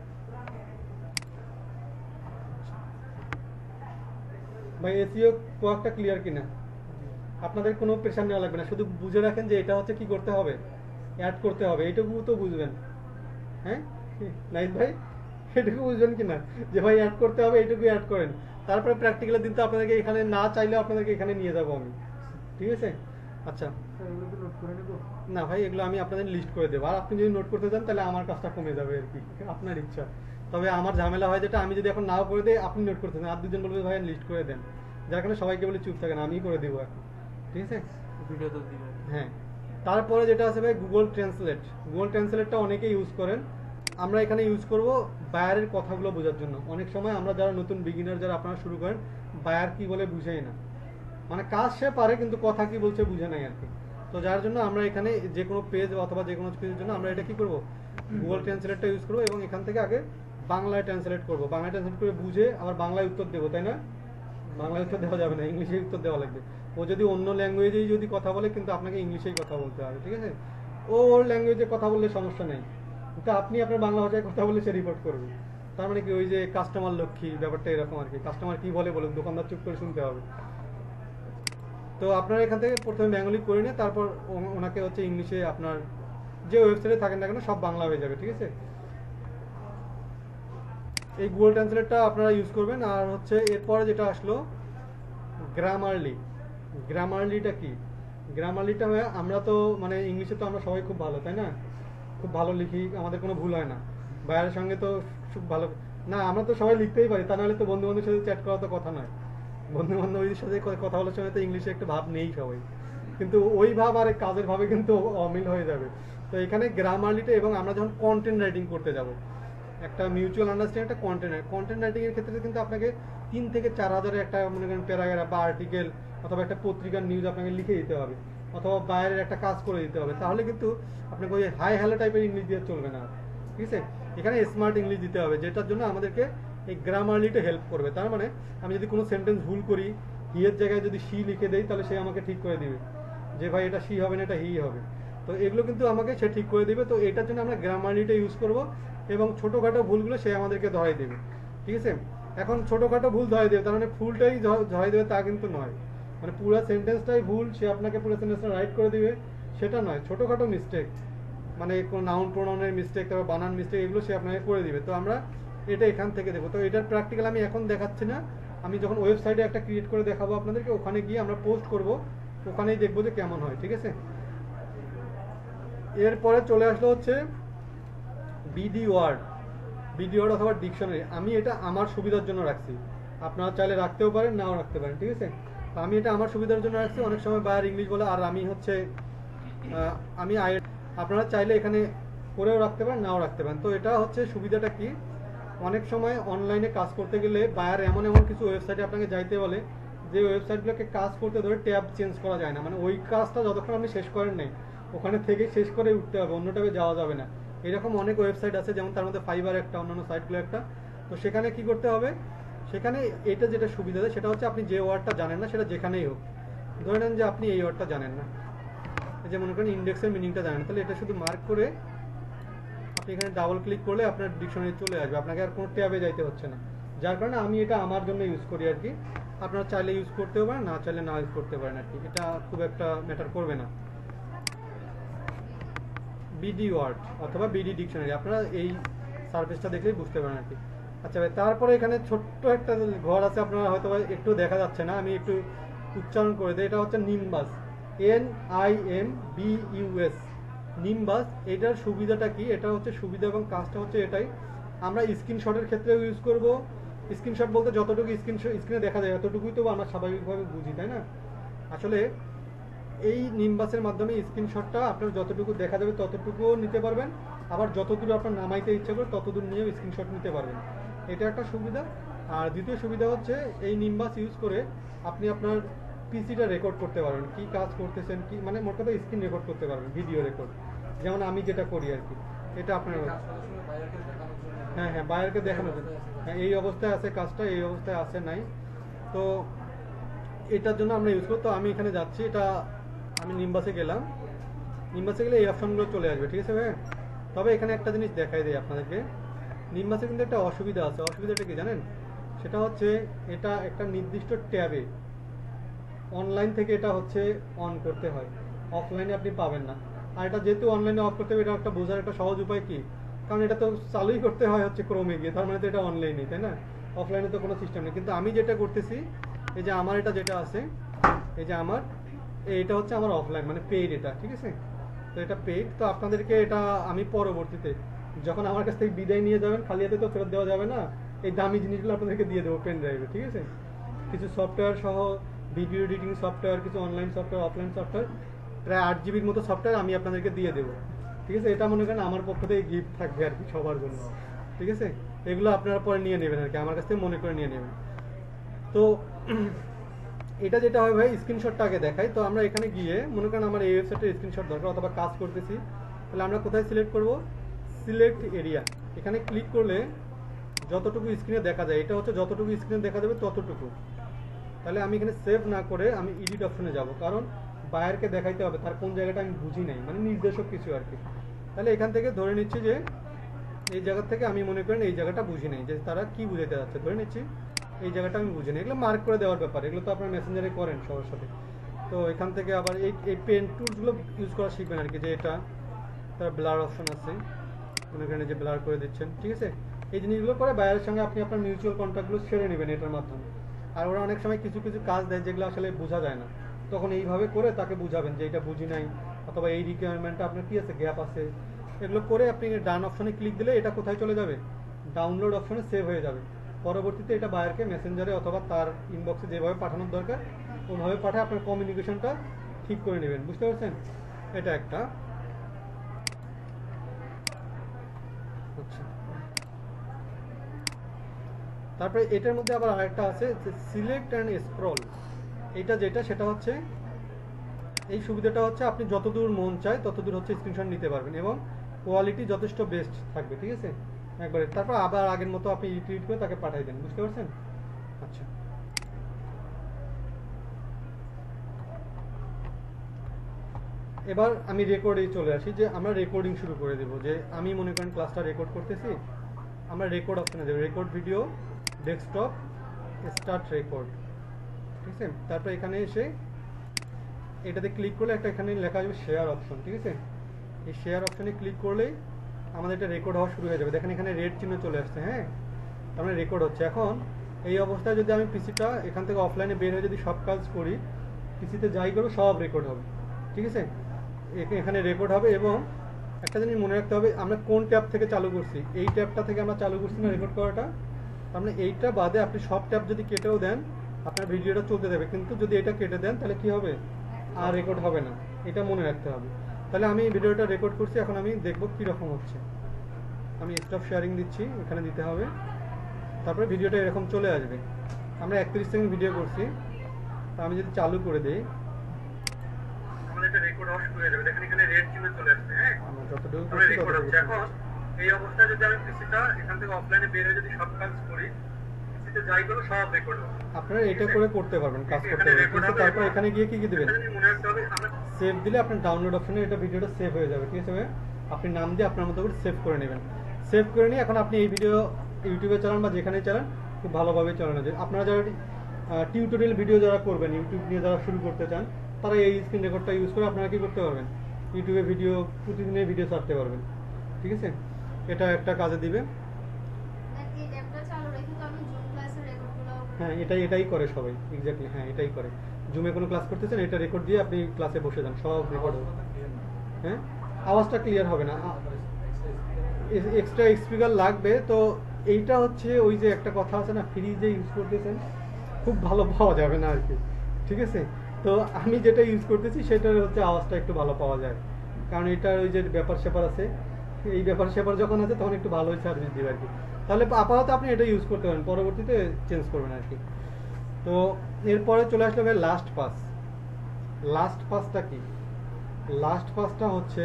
ভাই এসইও কোয়াকটা ক্লিয়ার কিনা? আপনাদের কোনো প্রেশার নেওয়া লাগবে না, শুধু বুঝে রাখেন যে এটা হচ্ছে কি করতে হবে, অ্যাড করতে হবে, এইটুকু তো বুঝবেন। হ্যাঁ নাইট ভাই, এটুকু বুঝবেন কিনা যে ভাই অ্যাড করতে হবে, এইটুকু অ্যাড করেন। তারপরে প্র্যাকটিক্যালের দিন তো আপনাদেরকে এখানে না চাইলেও আপনাদেরকে এখানে নিয়ে যাবো আমি, ঠিক আছে? আচ্ছা না ভাই, এগুলো আমি আপনাদের লিস্ট করে দেবো, আর আপনি যদি নোট করতে চান তাহলে আমার কাজটা কমে যাবে আর কি, আপনার ইচ্ছা। তবে আমার ঝামেলা হয় যেটা, আমি যদি এখন নাও করে দিই আপনি নোট করতে চান, আর দুজন বলবে ভাই লিস্ট করে দেন, যার কারণে সবাইকে বলে চুপ থাকেন, আমি করে দেবো এখন, ঠিক আছে? ভিডিও তো দিবেন। হ্যাঁ, তারপরে যেটা আছে ভাই গুগল ট্রান্সলেট। গুগল ট্রান্সলেটটা অনেকেই ইউজ করেন, আমরা এখানে ইউজ করব বায়ারের কথাগুলো বোঝার জন্য। অনেক সময় আমরা যারা নতুন বিগিনার, যারা আপনারা শুরু করেন, বায়ার কি বলে বুঝেই না, মানে কাজ সে পারে কিন্তু কথা কি বলছে বুঝে নাই আর কি। তো যার জন্য আমরা এখানে যে কোনো পেজ অথবা যে কোনো কিছুর জন্য আমরা এটা কি করব, গুগল ট্রান্সলেটটা ইউজ করবো, এবং এখান থেকে আগে বাংলায় ট্রান্সলেট করবো, বাংলায় ট্রান্সলেট করে বুঝে আবার বাংলায় উত্তর দেবো, তাই না? বাংলায় উত্তর দেওয়া যাবে না, ইংলিশে উত্তর দেওয়া লাগবে। ও যদি অন্য ল্যাঙ্গুয়েজেই যদি কথা বলে কিন্তু আপনাকে ইংলিশেই কথা বলতে হবে, ঠিক আছে? ও ওর ল্যাঙ্গুয়েজে কথা বললে সমস্যা নেই, কিন্তু আপনি আপনার বাংলা ভাষায় কথা বলে সে রিপোর্ট করবে। তার মানে কি, ওই যে কাস্টমার লক্ষ্মী ব্যাপারটা এরকম আর কি, কাস্টমার কি বলে বলুন, দোকানদার চুপ করে শুনতে হবে। তো আপনারা এখান থেকে প্রথমে বেঙ্গলি করে নিয়ে তারপর ওনাকে হচ্ছে ইংলিশে, আপনার যে ওয়েবসাইটে থাকেন না কেন সব বাংলা হয়ে যাবে, ঠিক আছে? এই গুগল ট্রান্সলেটটা আপনারা ইউজ করবেন। আর হচ্ছে এরপরে যেটা আসলো গ্রামারলি। গ্রামারলিটা কি? গ্রামারলিটা হয়, আমরা তো মানে ইংলিশে তো আমরা সবাই খুব ভালো, তাই না? খুব ভালো লিখি, আমাদের কোনো ভুল হয় না, বাইরের সঙ্গে তো খুব ভালো না, আমরা তো সবাই লিখতেই পারি, তা নাহলে তো বন্ধু বান্ধবের সাথে চ্যাট করা তো কথা নয়, বন্ধু বান্ধবীর সাথে কথা বলার সময় তো ইংলিশে একটা ভাব নেই সবাই, কিন্তু ওই ভাব আর কাজের ভাবে কিন্তু অমিল হয়ে যাবে। তো এখানে গ্রামারলিটা, এবং আমরা যখন কন্টেন্ট রাইটিং করতে যাব, একটা মিউচুয়াল আন্ডারস্ট্যান্ডিং, একটা কন্টেন্ট কন্টেন্ট রাইটিং এর ক্ষেত্রে কিন্তু আপনাকে তিন থেকে চার হাজারের একটা মনে করেন প্যারাগ্রাফ বা আর্টিকেল অথবা একটা পত্রিকার নিউজ আপনাকে লিখে দিতে হবে, অথবা বাইরের একটা কাজ করে দিতে হবে, তাহলে কিন্তু আপনাকে ওই হাই হ্যালো টাইপের ইংলিশ দিয়ে চলবে না, ঠিক আছে? এখানে স্মার্ট ইংলিশ দিতে হবে, যেটার জন্য আমাদেরকে এই গ্রামারলিটা হেল্প করবে। তার মানে আমি যদি কোনো সেন্টেন্স ভুল করি, হি এর জায়গায় যদি সি লিখে দেই, তাহলে সে আমাকে ঠিক করে দিবে যে ভাই এটা সি হবে না, এটা হি হবে। তো এগুলো কিন্তু আমাকে সে ঠিক করে দিবে। তো এটার জন্য আমরা গ্রামারলিটা ইউজ করব, এবং ছোটোখাটো ভুলগুলো সে আমাদেরকে ধরাই দেবে, ঠিক আছে? এখন ছোটোখাটো ভুল ধরাই দেবে, তার মানে ফুলটাই ধরাই দেবে তা কিন্তু নয়, মানে পুরো সেন্টেন্সটাই ভুল, সে আপনাকে পুরো সেন্টেন্সটা রাইট করে দিবে সেটা নয়, ছোটোখাটো মিস্টেক, মানে কোনো নাউন প্রোনাউনের মিস্টেক, তারপর বানান মিস্টেক, এগুলো সে আপনাকে করে দিবে। তো আমরা এটা এখান থেকে দেখো। তো এটার প্র্যাকটিক্যাল আমি এখন দেখাচ্ছি না, আমি যখন ওয়েবসাইটে একটা ক্রিয়েট করে দেখাবো আপনাদেরকে, ওখানে গিয়ে আমরা পোস্ট করব, ওখানেই দেখবো যে কেমন হয়, ঠিক আছে। এরপরে চলে আসলো হচ্ছে বিডি ওয়ার্ড, বিডি ওয়ার্ড অথবা ডিকশনারি। আমি এটা আমার সুবিধার জন্য রাখছি, আপনারা চাইলে রাখতেও পারেন, নাও রাখতে পারেন, ঠিক আছে। তো আমি এটা আমার সুবিধার জন্য রাখছি। অনেক সময় বায়ার ইংলিশ বলে, আর আমি হচ্ছে আমি আই, আপনারা চাইলে এখানে করেও রাখতে পারেন, নাও রাখতে পারেন। তো এটা হচ্ছে সুবিধাটা কি, অনেক সময় অনলাইনে কাজ করতে গেলে বায়ার এমন এমন কিছু ওয়েবসাইটে আপনাকে যাইতে বলে, যে ওয়েবসাইটগুলোকে কাজ করতে ধরে ট্যাব চেঞ্জ করা যায় না, মানে ওই কাজটা যতক্ষণ আপনি শেষ করেন নাই ওখানে থেকে শেষ করে উঠতে হবে, অন্য ট্যাবে যাওয়া যাবে না। এরকম অনেক ওয়েবসাইট আছে, যেমন তার মধ্যে ফাইবার একটা, অন্যান্য সাইটগুলো একটা। তো সেখানে কি করতে হবে, সেখানে এটা যেটা সুবিধা দেয় সেটা হচ্ছে আপনি যে ওয়ার্ডটা জানেন না সেটা যেখানেই হোক, ধরে নেন যে আপনি এই ওয়ার্ডটা জানেন না, এই যে মনে করেন ইন্ডেক্সের মিনিংটা জানেন, তাহলে এটা শুধু মার্ক করে আপনি এখানে ডাবল ক্লিক করলে আপনার ডিকশনারি চলে আসবে, আপনাকে আর কোনো ট্যাবে যাইতে হচ্ছে না। যার কারণে আমি এটা আমার জন্য ইউজ করি আর কি, আপনারা চাইলে ইউজ করতেও পারেন, না চাইলে না ইউজ করতে পারেন আর কি, এটা খুব একটা ম্যাটার করবে না। বিডি ওয়ার্ড অথবা বিডি ডিকশনারি আপনারা এই সার্ভিসটা দেখলেই বুঝতে পারেন আর কি। আচ্ছা ভাই, তারপরে এখানে ছোট্ট একটা ঘর আছে, আপনারা হয়তো একটু দেখা যাচ্ছে না, আমি একটু উচ্চারণ করে দিই। এটা হচ্ছে nimbus, N I M B U S, nimbus. এটার সুবিধাটা কি, এটা হচ্ছে সুবিধা এবং কাজটা হচ্ছে এটাই, আমরা স্ক্রিনশটের ক্ষেত্রেও ইউজ করব। স্ক্রিনশট বলতে যতটুকু স্ক্রিন স্ক্রিনে দেখা যায় এতটুকুই তো আমরা স্বাভাবিকভাবে বুঝি, তাই না। আসলে এই নিম্বাসের মাধ্যমে স্ক্রিনশটটা আপনার যতটুকু দেখা যাবে ততটুকুও নিতে পারবেন, আবার যতদূর আপনার নামাইতে ইচ্ছা করে ততদূর নিয়েও স্ক্রিনশট নিতে পারবেন, এটা একটা সুবিধা। আর দ্বিতীয় সুবিধা হচ্ছে এই নিম্বাস ইউজ করে আপনি আপনার পিসিটা রেকর্ড করতে পারবেন, কি কাজ করতেছেন, কি মানে মোট কথা স্ক্রিন রেকর্ড করতে পারবেন, ভিডিও রেকর্ড, যেমন আমি যেটা করি আর কি, এটা আপনার। হ্যাঁ হ্যাঁ, বায়ারকে দেখানো যায়, হ্যাঁ এই অবস্থায় আছে কাজটা, এই অবস্থায় আছে নাই, তো এটার জন্য আমরা ইউজ করি। তো আমি এখানে যাচ্ছি, এটা আমি নিম্বাসে গেলাম, নিম্বাসে গেলে এই অপশনগুলো চলে আসবে, ঠিক আছে ভাই। তবে এখানে একটা জিনিস দেখাই দেয় আপনাদেরকে, নিম্বাসে কিন্তু একটা অসুবিধা আছে। অসুবিধাটা কি জানেন, সেটা হচ্ছে এটা একটা নির্দিষ্ট ট্যাবে অনলাইন থেকে এটা হচ্ছে অন করতে হয়, অফলাইনে আপনি পাবেন না। আর এটা যেহেতু অনলাইনে অফ করতে হবে, এটা একটা বোঝার একটা সহজ উপায় কি, কারণ এটা তো চালুই করতে হয় হচ্ছে ক্রোমে গিয়ে, তার মানে তো এটা অনলাইনে, তাই না, অফলাইনে তো কোনো সিস্টেম নেই। কিন্তু আমি যেটা করতেছি, এই যে আমার এটা যেটা আছে, এই যে আমার এটা হচ্ছে আমার অফলাইন মানে পেইড এটা, ঠিক আছে। তো এটা পেইড, তো আপনাদেরকে এটা আমি পরবর্তীতে যখন আমার কাছ থেকে বিদায় নিয়ে যাবেন, খালি হাতে তো ফেরত দেওয়া যাবে না, এই দামি জিনিসগুলো আপনাদেরকে দিয়ে দেবো পেন ড্রাইভে, ঠিক আছে। কিছু সফটওয়্যার সহ, ভিডিও এডিটিং সফটওয়্যার, কিছু অনলাইন সফটওয়্যার, অফলাইন সফটওয়্যার, প্রায় আট জিবির মতো সফটওয়্যার আমি আপনাদেরকে দিয়ে দেবো, ঠিক আছে। এটা মনে করেন আমার পক্ষ থেকে গিফট থাকবে আর কি সবার জন্য, ঠিক আছে। এগুলো আপনারা পরে নিয়ে নেবেন আর কি, আমার কাছ থেকে মনে করে নিয়ে নেবেন। তো এটা যেটা হয় ভাই, স্ক্রিনশটটা আগে দেখাই। তো আমরা এখানে গিয়ে মনে করেন আমার এই ওয়েবসাইটের স্ক্রিনশট দরকার, অথবা কাজ করতেছি, তাহলে আমরা কোথায় সিলেক্ট করব, সিলেক্ট এরিয়া, এখানে ক্লিক করলে যতটুকু স্ক্রিনে দেখা যায়, এটা হচ্ছে যতটুকু স্ক্রিনে দেখা যাবে ততটুকু। তাহলে আমি এখানে সেভ না করে আমি এডিট অপশনে যাব, কারণ বায়ারকে দেখাইতে হবে তার কোন জায়গাটা আমি বুঝি নাই, মানে নির্দেশক কিছু আর কি। তাহলে এখান থেকে ধরে নিচ্ছি যে এই জায়গা থেকে আমি মনে করেন এই জায়গাটা বুঝি নাই, যে তারা কি বুঝাইতে যাচ্ছে, ধরে নিচ্ছি এই জায়গাটা আমি বুঝি নাই। এগুলো মার্ক করে দেওয়ার ব্যাপার, এগুলো তো আপনার মেসেঞ্জারে করেন সবার সাথে। তো এখান থেকে আবার এই এই পেন টুলসগুলো ইউজ করা শিখবেন আর কি, যে এটা তার ব্লার অপশন আছে, মনে করেন যে ব্লার করে দিচ্ছেন, ঠিক আছে। এই জিনিসগুলো করে বায়ারের সঙ্গে আপনি আপনার মিউচুয়াল কন্ট্যাক্টগুলো ছেড়ে নেবেন এটার মাধ্যমে। আর ওরা অনেক সময় কিছু কিছু কাজ দেয় যেগুলো আসলে বোঝা যায় না, তখন এইভাবে করে তাকে বুঝাবেন যে এটা বুঝি নাই, অথবা এই রিকোয়ারমেন্টটা আপনার কি আছে, গ্যাপ আছে, এগুলো করে আপনি ডান অপশনে ক্লিক দিলে এটা কোথায় চলে যাবে, ডাউনলোড অপশনে সেভ হয়ে যাবে। পরবর্তীতে এটা বায়ারকে মেসেঞ্জারে অথবা তার ইনবক্সে যেভাবে পাঠানোর দরকার ওইভাবে পাঠায় আপনার কমিউনিকেশনটা ঠিক করে নেবেন, বুঝতে পারছেন। এটা একটা। আচ্ছা, তারপরে এটার মধ্যে আবার আরেকটা আছে সিলেক্ট অ্যান্ড স্ক্রল, এটা যেটা সেটা হচ্ছে এই সুবিধাটা হচ্ছে আপনি যতদূর মন চায় ততদূর হচ্ছে স্ক্রিনশট নিতে পারবেন, এবং কোয়ালিটি যথেষ্ট বেস্ট থাকবে, ঠিক আছে একবারে। তারপর আবার আগের মতো আপনি ইউটিউব করে তাকে পাঠিয়ে দেন, বুঝতে পারছেন। আচ্ছা, এবার আমি রেকর্ডে চলে আসি, যে আমরা রেকর্ডিং শুরু করে দেবো, যে আমি মনে করেন ক্লাসটা রেকর্ড করতেছি, আমরা রেকর্ড অপশনে দেবো, record video, desktop, start record, ঠিক আছে। তারপর এখানে এসে এটাতে ক্লিক করলে একটা এখানে লেখা আসবে শেয়ার অপশন, ঠিক আছে। এই শেয়ার অপশনে ক্লিক করলেই আমাদের এটা রেকর্ড হওয়া শুরু হয়ে যাবে। দেখেন এখানে রেড চিহ্ন চলে আসছে, হ্যাঁ তার মানে রেকর্ড হচ্ছে। এখন এই অবস্থায় যদি আমি পিসিটা এখান থেকে অফলাইনে বের হয়ে যদি সব কাজ করি, পিসিতে যাই করবো সব রেকর্ড হবে, ঠিক আছে? এখানে রেকর্ড হবে। এবং একটা জিনিস মনে রাখতে হবে, আমরা কোন ট্যাব থেকে চালু করছি, এই ট্যাবটা থেকে আমরা চালু করছি না রেকর্ড করাটা। তার মানে এইটা বাদে আপনি সব ট্যাব যদি কেটেও দেন আপনার ভিডিওটা চলতে দেবে, কিন্তু যদি এটা কেটে দেন তাহলে কি হবে, আর রেকর্ড হবে না, এটা মনে রাখতে হবে। তাহলে আমি ভিডিওটা রেকর্ড করছি, এখন আমি দেখব কীরকম হচ্ছে। আমি স্টপ শেয়ারিং দিচ্ছি, এখানে দিতে হবে, তারপরে ভিডিওটা এরকম চলে আসবে। আমরা একত্রিশ সেকেন্ড ভিডিও করছি, তা আমি যদি চালু করে দিই আমাদের এটা রেকর্ড হওয়া শুরু হয়ে যাবে। দেখেন এখানে রেড চিহ্ন চলে আসছে। হ্যাঁ, আমরা যতটুকু করছি রেকর্ড হচ্ছে। এখন এই অবস্থায় যদি আমি পিসিটা এখান থেকে অফলাইনে বের হয়ে যদি সব কাজ করি, পিসিতে যাই করব সব রেকর্ড হবে। আপনারা এটা করে করতে পারবেন, কাজ করতে পারবেন। কিন্তু তারপর এখানে গিয়ে কি কি দিবেন, সেভ দিলে আপনার ডাউনলোড অপশনে এটা ভিডিওটা সেভ হয়ে যাবে, ঠিক আছে? আপনি নাম দিয়ে আপনার মতো করে সেভ করে নেবেন। সেভ করে নিয়ে এখন আপনি এই ভিডিও ইউটিউবে চালান বা যেখানে চালান খুব ভালোভাবে চালানো যায়। আপনারা যারা টিউটোরিয়াল ভিডিও যারা করবেন, ইউটিউব নিয়ে যারা শুরু করতে চান, তারা এই স্ক্রিন রেকর্ডটা ইউজ করে আপনারা কি করতে পারবেন, ইউটিউবে ভিডিও প্রতিদিনের ভিডিও ছাড়তে পারবেন, ঠিক আছে? এটা একটা কাজে দিবে। হ্যাঁ, এটাই এটাই করে সবাই, এক্স্যাক্টলি। হ্যাঁ, এটাই করে। জুমে কোনো ক্লাস করতেছেন, এটা রেকর্ড দিয়ে আপনি ক্লাসে বসে যান, সব রেকর্ড হবে। হ্যাঁ, আওয়াজটা ক্লিয়ার হবে না, এক্সট্রা স্পিকার লাগবে। তো এইটা হচ্ছে ওই যে একটা কথা আছে না, ফ্রি যে ইউজ করতেছেন খুব ভালো পাওয়া যাবে না আর কি, ঠিক আছে? তো আমি যেটা ইউজ করতেছি সেটার হচ্ছে আওয়াজটা একটু ভালো পাওয়া যায়, কারণ এটার ওই যে ব্যাপার স্যাপার আছে, এই ব্যাপার স্যাপার যখন আছে তখন একটু ভালোই সার্ভিস দিবে আর কি। তাহলে আপাতত আপনি এটা ইউজ করতে পারেন, পরবর্তীতে চেঞ্জ করবেন আর কি। তো এরপরে চলে আসলে ভাই লাস্ট পাস। লাস্ট পাসটা কি? লাস্ট পাসটা হচ্ছে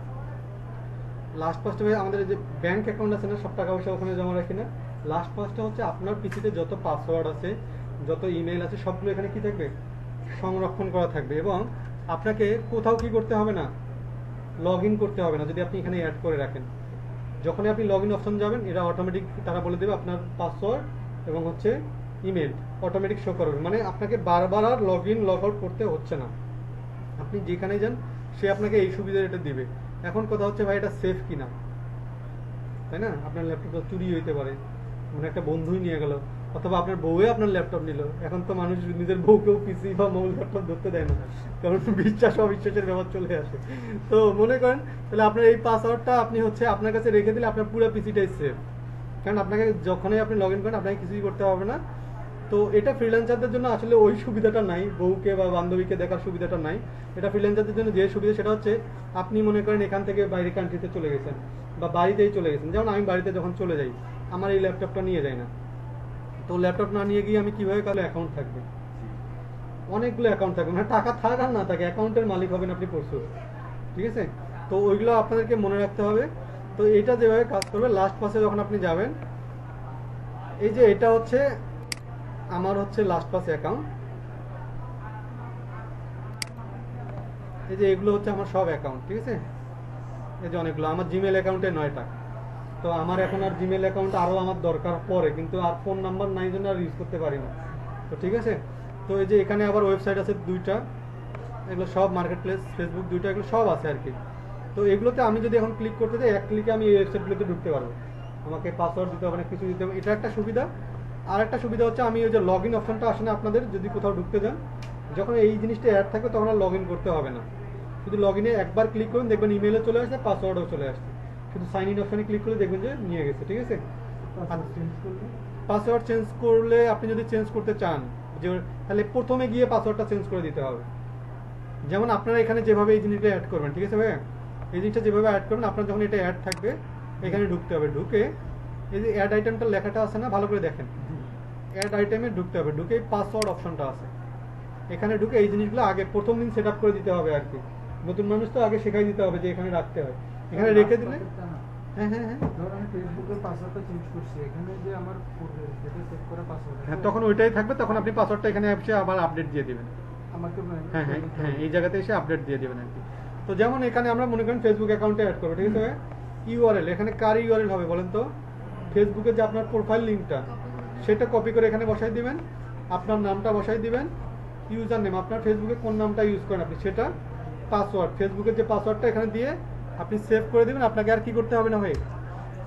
লাস্ট পাসটা ভাই আমাদের যে ব্যাংক অ্যাকাউন্ট আছে না, সব টাকা পয়সা ওখানে জমা রাখি না, লাস্ট পাসটা হচ্ছে আপনার পিসিতে যত পাসওয়ার্ড আছে, যত ইমেল আছে, সবগুলো এখানে কি থাকবে, সংরক্ষণ করা থাকবে। এবং আপনাকে কোথাও কি করতে হবে না, লগ ইন করতে হবে না যদি আপনি এখানে অ্যাড করে রাখেন। যখনই আপনি লগ ইন অপশন যাবেন, এরা অটোমেটিক তারা বলে দেবে আপনার পাসওয়ার্ড এবং হচ্ছে ইমেল অটোমেটিক শো করবে। মানে আপনাকে বারবার আর লগ ইন লগ আউট করতে হচ্ছে না, আপনি যেখানে যান সে আপনাকে এই সুবিধা এটা দিবে। এখন কথা হচ্ছে ভাই এটা সেফ কিনা, তাই না? আপনার ল্যাপটপটা চুরি হইতে পারে, মানে একটা বন্ধুই নিয়ে গেল, অথবা আপনার বউয়ে আপনার ল্যাপটপ নিল। এখন তো মানুষ নিজের বউকেও পিসি বা মোবাইল ল্যাপটপ ধরতে দেয় না, কারণ বিশ্বাস অবিশ্বাসের ব্যাপার চলে আসে। তো মনে করেন তাহলে আপনার এই পাসওয়ার্ডটা আপনি হচ্ছে আপনার কাছে রেখে দিলে আপনার পুরো পিসিটাই সেফ, কারণ আপনাকে যখনই আপনি লগ ইন করেন আপনাকে কিছুই করতে হবে না। তো এটা ফ্রিল্যান্সারদের জন্য আসলে ওই সুবিধাটা নাই, বউকে বা বান্ধবীকে দেখার সুবিধাটা নাই। এটা ফ্রিল্যান্সারদের জন্য যে সুবিধা সেটা হচ্ছে আপনি মনে করেন এখান থেকে বাইরে কান্ট্রিতে চলে গেছেন বা বাড়িতেই চলে গেছেন, যেমন আমি বাড়িতে যখন চলে যাই আমার এই ল্যাপটপটা নিয়ে যাই না, তো ল্যাপটপ না নিয়ে গিয়ে আমি কিভাবে কালে অ্যাকাউন্ট থাকবে, অনেকগুলো অ্যাকাউন্ট থাকবে, মানে টাকা থাক আর না থাকে অ্যাকাউন্টের মালিক হবেন আপনি পরশু, ঠিক আছে? তো ওইগুলো আপনাদেরকে মনে রাখতে হবে। তো এটা যেভাবে কাজ করবে, লাস্ট পাসে যখন আপনি যাবেন, এই যে এটা হচ্ছে আমার হচ্ছে লাস্ট পাস অ্যাকাউন্ট, এই যে এগুলো হচ্ছে আমার সব অ্যাকাউন্ট, ঠিক আছে? এই যে অনেকগুলো আমার জিমেল অ্যাকাউন্টে নয়টা। তো আমার এখন আর জিমেল অ্যাকাউন্ট আরও আমার দরকার পড়ে, কিন্তু আর ফোন নাম্বার নাই জন্য আর ইউজ করতে পারি না। তো ঠিক আছে, তো এই যে এখানে আবার ওয়েবসাইট আছে দুইটা, এগুলো সব মার্কেট প্লেস, ফেসবুক দুইটা, এগুলো সব আছে আর কি। তো এগুলোতে আমি যদি এখন ক্লিক করতে চাই, এক ক্লিকে আমি এই ওয়েবসাইটগুলোতে ঢুকতে পারবো, আমাকে পাসওয়ার্ড দিতে হবে না, কিছু দিতে হবে। এটা একটা সুবিধা। আর একটা সুবিধা হচ্ছে আমি ওই যে লগ ইন অপশনটা আসে না আপনাদের, যদি কোথাও ঢুকতে যান, যখন এই জিনিসটা অ্যাড থাকবে তখন আর লগ ইন করতে হবে না, শুধু লগ ইনে একবার ক্লিক করুন, দেখবেন ইমেলে চলে আসছে, পাসওয়ার্ডও চলে আসছে, শুধু সাইন ইন অপশনে ক্লিক করলে দেখবেন যে নিয়ে গেছে, ঠিক আছে? পাসওয়ার্ড চেঞ্জ করলে আপনি যদি চেঞ্জ করতে চান, যে তাহলে প্রথমে গিয়ে পাসওয়ার্ডটা চেঞ্জ করে দিতে হবে। যেমন আপনারা এখানে যেভাবে এই জিনিসটা অ্যাড করবেন, ঠিক আছে ভাই, এই জিনিসটা যেভাবে অ্যাড করবেন, আপনার যখন এটা অ্যাড থাকবে এখানে ঢুকতে হবে, ঢুকে এই যে অ্যাড আইটেমটা লেখাটা আছে না, ভালো করে দেখেন, অ্যাড আইটেমে ঢুকতে হবে, ঢুকে পাসওয়ার্ড অপশনটা আছে, এখানে ঢুকে এই জিনিসগুলো আগে প্রথম দিন সেট আপ করে দিতে হবে আর কি। নতুন মানুষ তো আগে শেখাই দিতে হবে যে এখানে রাখতে হয়, এখানে রেখে দিলে। হ্যাঁ হ্যাঁ হ্যাঁ, ধর আমি ফেসবুকের পাসওয়ার্ডটা চেঞ্জ করছি, এখানে যে আমার যেটা সেভ করা পাসওয়ার্ড, হ্যাঁ তখন ওইটাই থাকবে, তখন আপনি পাসওয়ার্ডটা এখানে এসে আবার আপডেট দিয়ে দিবেন আমাকে। হ্যাঁ হ্যাঁ হ্যাঁ, এই জায়গাতে এসে আপডেট দিয়ে দিবেন আর কি। তো যেমন এখানে আমরা মনে করেন ফেসবুক অ্যাকাউন্টে অ্যাড করবো, ঠিক আছে? ইউআরএল, এখানে কার ইউআরএল হবে বলেন তো? ফেসবুকের যে আপনার প্রোফাইল লিঙ্কটা সেটা কপি করে এখানে বসাই দিবেন, আপনার নামটা বসাই দিবেন, ইউজার নেম আপনার ফেসবুকে কোন নামটা ইউজ করেন আপনি সেটা, পাসওয়ার্ড ফেসবুকের যে পাসওয়ার্ডটা এখানে দিয়ে আপনি সেভ করে দিবেন। আপনাকে আর কি করতে হবে না ভাই,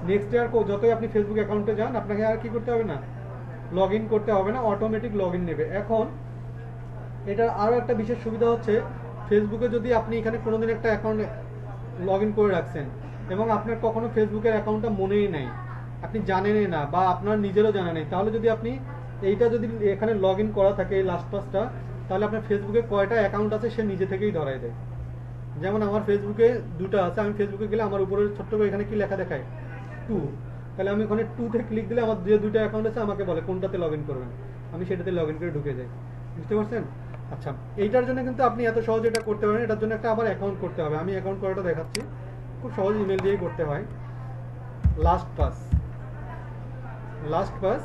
নেক্সট ইয়ার যতই আপনি ফেসবুক অ্যাকাউন্টে যান আপনাকে আর কি করতে হবে না, লগ ইন করতে হবে না, অটোমেটিক লগ ইন নেবে। এখন এটার আরও একটা বিশেষ সুবিধা হচ্ছে ফেসবুকে যদি আপনি এখানে কোনোদিন একটা অ্যাকাউন্ট লগ ইন করে রাখছেন এবং আপনার কখনো ফেসবুকের অ্যাকাউন্টটা মনেই নাই, আপনি জানেনই না বা আপনার নিজেরও জানা নেই, তাহলে যদি আপনি এইটা যদি এখানে লগ ইন করা থাকে এই লাস্ট পাসটা, তাহলে আপনার ফেসবুকে কয়টা অ্যাকাউন্ট আছে সে নিজে থেকেই ধরাই দেয়। যেমন আমার ফেসবুকে দুটো আছে, আমি ফেসবুকে গেলে আমার উপরে ছোট্ট করে এখানে কি লেখা দেখায়, টু, তাহলে আমি ওখানে টুতে ক্লিক দিলে আমার যে দুটো অ্যাকাউন্ট আছে আমাকে বলে কোনটাতে লগ ইন করবেন, আমি সেটাতে লগ ইন করে ঢুকে যাই। বুঝতে পারছেন? আচ্ছা, এইটার জন্য কিন্তু আপনি এত সহজে এটা করতে পারেন, এটার জন্য একটা আবার অ্যাকাউন্ট করতে হবে। আমি অ্যাকাউন্ট করাটা দেখাচ্ছি, খুব সহজ, ইমেল দিয়েই করতে হয়। Last pass last pass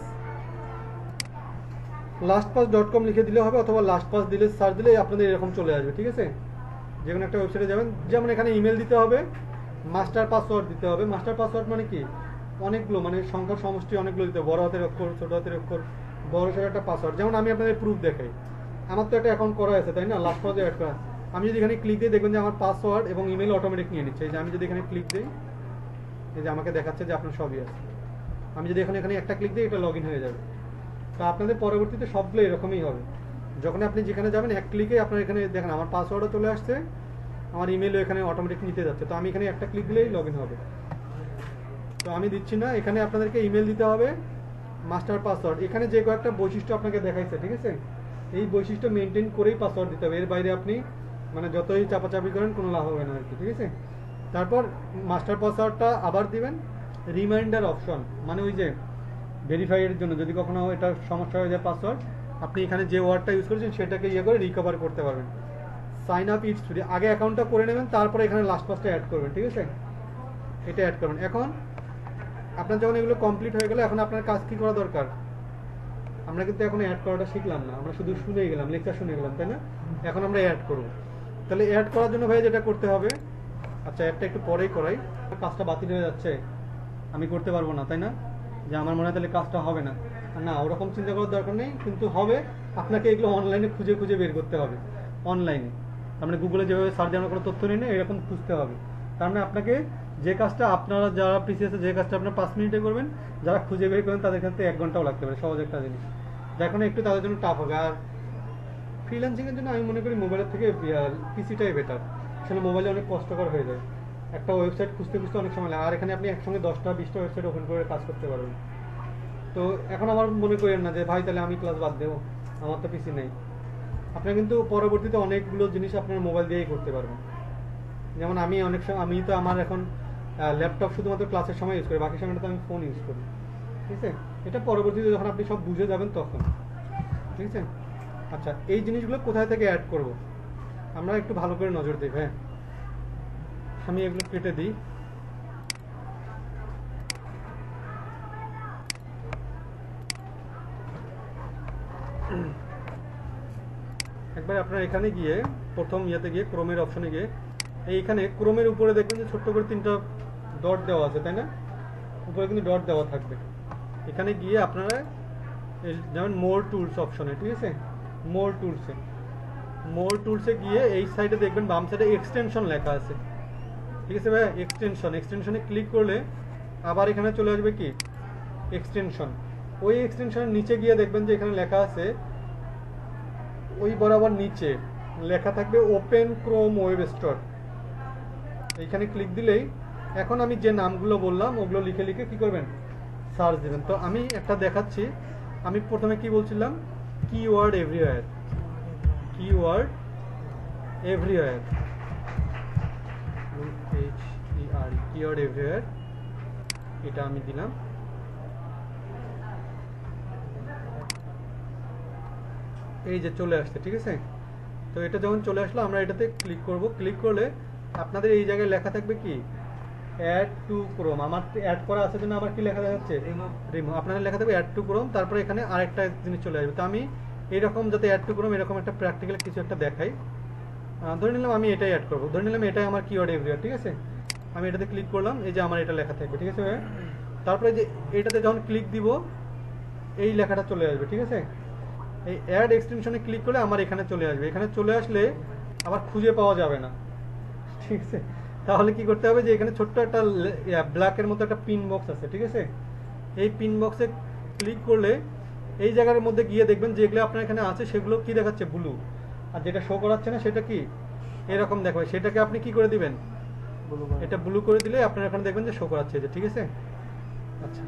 last pass dot com লিখে দিলে হবে, অথবা লাস্ট পাস দিলে সার্চ দিলে আপনাদের এরকম চলে আসবে। ঠিক আছে, যে কোনো একটা ওয়েবসাইটে যাবেন, যেমন এখানে ইমেল দিতে হবে, মাস্টার পাসওয়ার্ড দিতে হবে। মাস্টার পাসওয়ার্ড মানে কি, অনেকগুলো মানে সংখ্যার সমষ্টি অনেকগুলো দিতে হবে, বড় হাতের অক্ষর, ছোট হাতের অক্ষর, বড় সড়ো একটা পাসওয়ার্ড। যেমন আমি আপনাদের প্রুফ দেখাই, আমার তো একটা অ্যাকাউন্ট করা আছে তাই না, লাস্ট পাসে অ্যাড করা। আমি যদি এখানে ক্লিক দিই দেখবেন যে আমার পাসওয়ার্ড এবং ইমেল অটোমেটিক নিয়ে নিচ্ছে। এই যে আমি যদি এখানে ক্লিক দিই, এই যে আমাকে দেখাচ্ছে যে আপনার সবই আছে। আমি যদি এখানে এখানে একটা ক্লিক দিই, এটা লগ ইন হয়ে যাবে। তো আপনাদের পরবর্তীতে সবগুলো এরকমই হবে, যখন আপনি যেখানে যাবেন এক ক্লিকে আপনার এখানে দেখেন আমার পাসওয়ার্ডও চলে আসছে, আমার ইমেলও এখানে অটোমেটিক নিতে যাচ্ছে। তো আমি এখানে একটা ক্লিক দিলেই লগ ইন হবে। তো আমি দিচ্ছি না, এখানে আপনাদেরকে ইমেল দিতে হবে, মাস্টার পাসওয়ার্ড, এখানে যে কয়েকটা বৈশিষ্ট্য আপনাকে দেখাইছে, ঠিক আছে, এই বৈশিষ্ট্য মেনটেন করেই পাসওয়ার্ড দিতে হবে, এর বাইরে আপনি মানে যতই চাপাচাপি করেন কোনো লাভ হবে না আর কি। ঠিক আছে, তারপর মাস্টার পাসওয়ার্ডটা আবার দিবেন। রিমাইন্ডার অপশন মানে ওই যে ভেরিফাইয়ের জন্য যদি কখনো এটা সমস্যা হয়ে যায় পাসওয়ার্ড, আপনি এখানে যে ওয়ার্ডটা ইউজ করেছেন সেটাকে ইয়ে করে রিকভার করতে পারবেন। সাইন আপ ইটস ফ্রি, আগে অ্যাকাউন্টটা করে নেবেন, তারপরে এখানে লাস্ট পাসটা অ্যাড করবেন। ঠিক আছে, এটা অ্যাড করবেন। এখন আপনার যখন এগুলো কমপ্লিট হয়ে গেলে এখন আপনার কাজ কি করা দরকার, আমরা কিন্তু এখন অ্যাড করাটা শিখলাম না, আমরা শুধু শুনে গেলাম, লেকচার শুনে গেলাম তাই না, এখন আমরা অ্যাড করব। তাহলে অ্যাড করার জন্য ভাই যেটা করতে হবে, আচ্ছা অ্যাডটা একটু পরেই করাই, কাজটা বাতিল হয়ে যাচ্ছে, আমি করতে পারবো না তাই না, যে আমার মনে হয় তাহলে কাজটা হবে না, না ওরকম চিন্তা করার দরকার নেই, কিন্তু হবে। আপনাকে এগুলো অনলাইনে খুঁজে খুঁজে বের করতে হবে, অনলাইনে তার মানে গুগলে যেভাবে সার্চ আমরা কোনো তথ্য নিই না, এরকম খুঁজতে হবে। তার মানে আপনাকে যে কাজটা আপনারা যারা পিসিএসে যে কাজটা আপনার পাঁচ মিনিটে করবেন, যারা খুঁজে বের করেন তাদের ক্ষেত্রে এক ঘন্টাও লাগতে পারে, সহজ একটা জিনিস, এখন একটু তাদের জন্য টাফ হবে। আর ফ্রিল্যান্সিংয়ের জন্য আমি মনে করি মোবাইলের থেকে পিসিটাই বেটার, আসলে মোবাইলে অনেক কষ্টকর হয়ে যায়, একটা ওয়েবসাইট খুঁজতে খুঁজতে অনেক সময় লাগে, আর এখানে আপনি একসঙ্গে দশটা বিশটা ওয়েবসাইট ওপেন করে কাজ করতে পারবেন। তো এখন আমার মনে করেন না যে ভাই তাহলে আমি ক্লাস বাদ দেবো, আমার তো পিসি নেই, আপনার কিন্তু পরবর্তীতে অনেকগুলো জিনিস আপনার মোবাইল দিয়েই করতে পারবেন। যেমন আমি অনেক সময়, আমি তো আমার এখন ল্যাপটপ শুধুমাত্র ক্লাসের সময় ইউজ করি, বাকি সময়টা তো আমি ফোন ইউজ করি। ঠিক আছে, এটা পরবর্তীতে যখন আপনি সব বুঝে যাবেন তখন। ঠিক আছে, আচ্ছা এই জিনিসগুলো কোথায় থেকে অ্যাড করব আমরা একটু ভালো করে নজর দিই। হ্যাঁ, আমি এগুলো কেটে দিই। একবার আপনার এখানে গিয়ে প্রথম ইয়েতে গিয়ে ক্রোমের অপশনে গিয়ে এইখানে ক্রোমের উপরে দেখবেন যে ছোট্ট করে তিনটা ডট দেওয়া আছে তাই না, উপরে কিন্তু ডট দেওয়া থাকবে। এখানে গিয়ে আপনারা যেমন মোর টুলস অপশনে, ঠিক আছে, মোর টুলসে মোর টুলসে গিয়ে এই সাইডে দেখবেন বাম সাইডে এক্সটেনশন লেখা আছে। ঠিক আছে ভাই, এক্সটেনশন এক্সটেনশনে ক্লিক করলে আবার এখানে চলে আসবে কি এক্সটেনশন। ওই এক্সটেনশনের নিচে গিয়ে দেখবেন যে এখানে লেখা আছে, ওই বরাবর নিচে লেখা থাকবে ওপেন ক্রোম ওয়েব স্টোর। এইখানে ক্লিক দিলেই এখন আমি যে নামগুলো বললাম ওগুলো লিখে লিখে কি করবেন সার্চ দেবেন। তো আমি একটা দেখাচ্ছি, আমি প্রথমে কি বলছিলাম, keyword everywhere, keyword everywhere, H E R keyword everywhere, এটা আমি দিলাম। এই যে চলে আসছে, ঠিক আছে। তো এটা যখন চলে আসলো আমরা এটাতে ক্লিক করব, ক্লিক করলে আপনাদের এই জায়গায় লেখা থাকবে কি অ্যাড টু ক্রোম। আমার অ্যাড করা আছে জন্য আমার কি লেখা যাচ্ছে রিমুভ, আপনাদের লেখা থাকবে অ্যাড টু ক্রোম, তারপরে এখানে আরেকটা জিনিস চলে আসবে। তো আমি এইরকম যাতে অ্যাড টু ক্রোম এরকম একটা প্র্যাকটিক্যাল কিছু একটা দেখাই, ধরে নিলাম আমি এটাই অ্যাড করবো, ধরে নিলাম এটাই আমার কিওয়ার্ড এভরিওয়্যার, ঠিক আছে। আমি এটাতে ক্লিক করলাম, এই যে আমার এটা লেখা থাকবে, ঠিক আছে। তারপরে যে এটাতে যখন ক্লিক দিব এই লেখাটা চলে আসবে, ঠিক আছে। এই অ্যাড এক্সটেনশনে ক্লিক করলে আমার এখানে চলে আসবে, এখানে চলে আসলে আবার খুঁজে পাওয়া যাবে না, ঠিক আছে। তাহলে কি করতে হবে যে এখানে ছোট্ট একটা ব্ল্যাকের মতো একটা পিন বক্স আছে, ঠিক আছে? এই পিন বক্সে ক্লিক করলে এই জায়গার মধ্যে গিয়ে দেখবেন যেগুলো আপনার এখানে আছে সেগুলো কি দেখাচ্ছে, ব্লু। আর যেটা শো করাচ্ছে না সেটা কি এরকম দেখাবে, সেটাকে আপনি কি করে দিবেন, এটা ব্লু করে দিলে আপনার এখানে দেখবেন যে শো করাচ্ছে, যে ঠিক আছে। আচ্ছা,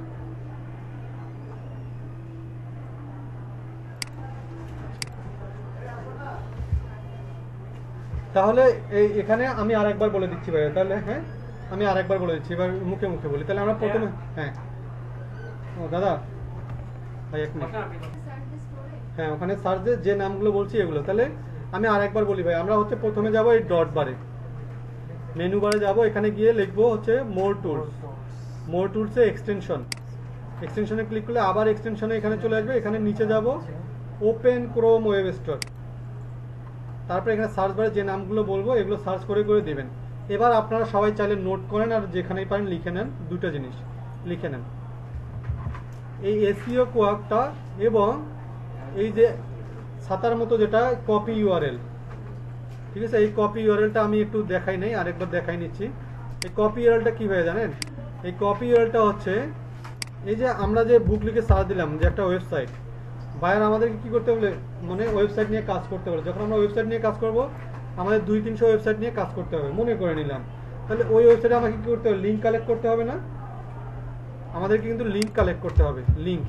তাহলে এই এখানে আমি আরেকবার বলে দিচ্ছি ভাই, তাহলে হ্যাঁ আমি আরেকবার বলে দিচ্ছি, এবার মুখে মুখে বলি। তাহলে আমরা প্রথমে হ্যাঁ ও দাদা ভাই এক মিনিট, হ্যাঁ ওখানে সার্চে যে নামগুলো বলছি এগুলো। তাহলে আমি আরেকবার বলি ভাই, আমরা হচ্ছে প্রথমে যাব এই ডট বারে, মেনু বারে যাব, এখানে গিয়ে লিখবো হচ্ছে মোর টুলস, মোর টুলসে এক্সটেনশন, এক্সটেনশনে ক্লিক করলে আবার এক্সটেনশনে এখানে চলে আসবে। এখানে নিচে যাব ওপেন ক্রোম ওয়েব স্টোর, তারপরে এখানে সার্চ বারে যে নামগুলো বলবো এগুলো সার্চ করে করে দেবেন। এবার আপনারা সবাই চাইলে নোট করেন আর যেখানেই পারেন লিখে নেন, দুটো জিনিস লিখে নেন, এই এসইও কোয়াকটা এবং এই যে ছাতার মতো যেটা কপি ইউআরএল, ঠিক আছে? এই কপি ইউআরএলটা আমি একটু দেখাই নাই, আরেকবার দেখাই নিচ্ছি। এই কপি ইউআরএলটা কি হয়ে জানেন, এই কপি ইউআরএলটা হচ্ছে এই যে আমরা যে বুক লিখে সার্চ দিলাম যে একটা ওয়েবসাইট, বায়ার আমাদেরকে কি করতে বলে, মানে ওয়েবসাইট নিয়ে কাজ করতে বলে। যখন আমরা ওয়েবসাইট নিয়ে কাজ করব আমাদের দুই তিনশো ওয়েবসাইট নিয়ে কাজ করতে হবে মনে করে নিলাম, তাহলে ওই ওয়েবসাইটে আমাকে কি করতে হবে, লিঙ্ক কালেক্ট করতে হবে না? আমাদেরকে কিন্তু লিঙ্ক কালেক্ট করতে হবে, লিঙ্ক।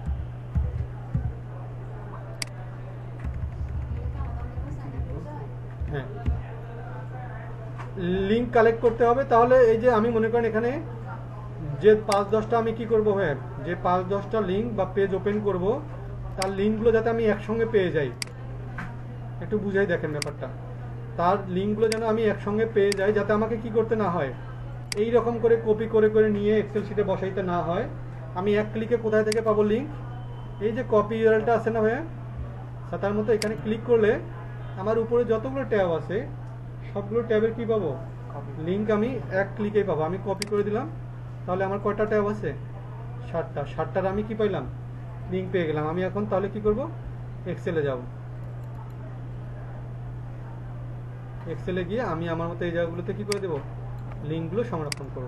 হ্যাঁ লিঙ্ক কালেক্ট করতে হবে। তাহলে এই যে আমি মনে করেন এখানে যে পাঁচ দশটা আমি কি করব, হ্যাঁ যে পাঁচ দশটা লিঙ্ক বা পেজ ওপেন করব তার লিঙ্কগুলো যাতে আমি একসঙ্গে পেয়ে যাই, একটু বুঝাই দেখেন ব্যাপারটা, তার লিঙ্কগুলো যেন আমি একসঙ্গে পেয়ে যাই, যাতে আমাকে কি করতে না হয়, এই রকম করে কপি করে করে নিয়ে এক্সেল শিটে বসাইতে না হয়। আমি এক ক্লিকে কোথায় থেকে পাবো লিঙ্ক, এই যে কপি ইউআরএলটা আছে না ভাইয়া সাতার মতো, এখানে ক্লিক করলে আমার উপরে যতগুলো ট্যাব আছে সবগুলো ট্যাবের কি পাবো, লিঙ্ক আমি এক ক্লিকেই পাবো। আমি কপি করে দিলাম, তাহলে আমার কয়টা ট্যাব আছে, ষাটটা, ষাটটার আমি কি পাইলাম, লিঙ্ক পেয়ে গেলাম। আমি এখন তাহলে কি করব, এক্সেলে যাব, এক্সেলে গিয়ে আমি আমার মতো এই জায়গাগুলোতে কি করে দেবো, লিঙ্কগুলো সংরক্ষণ করব।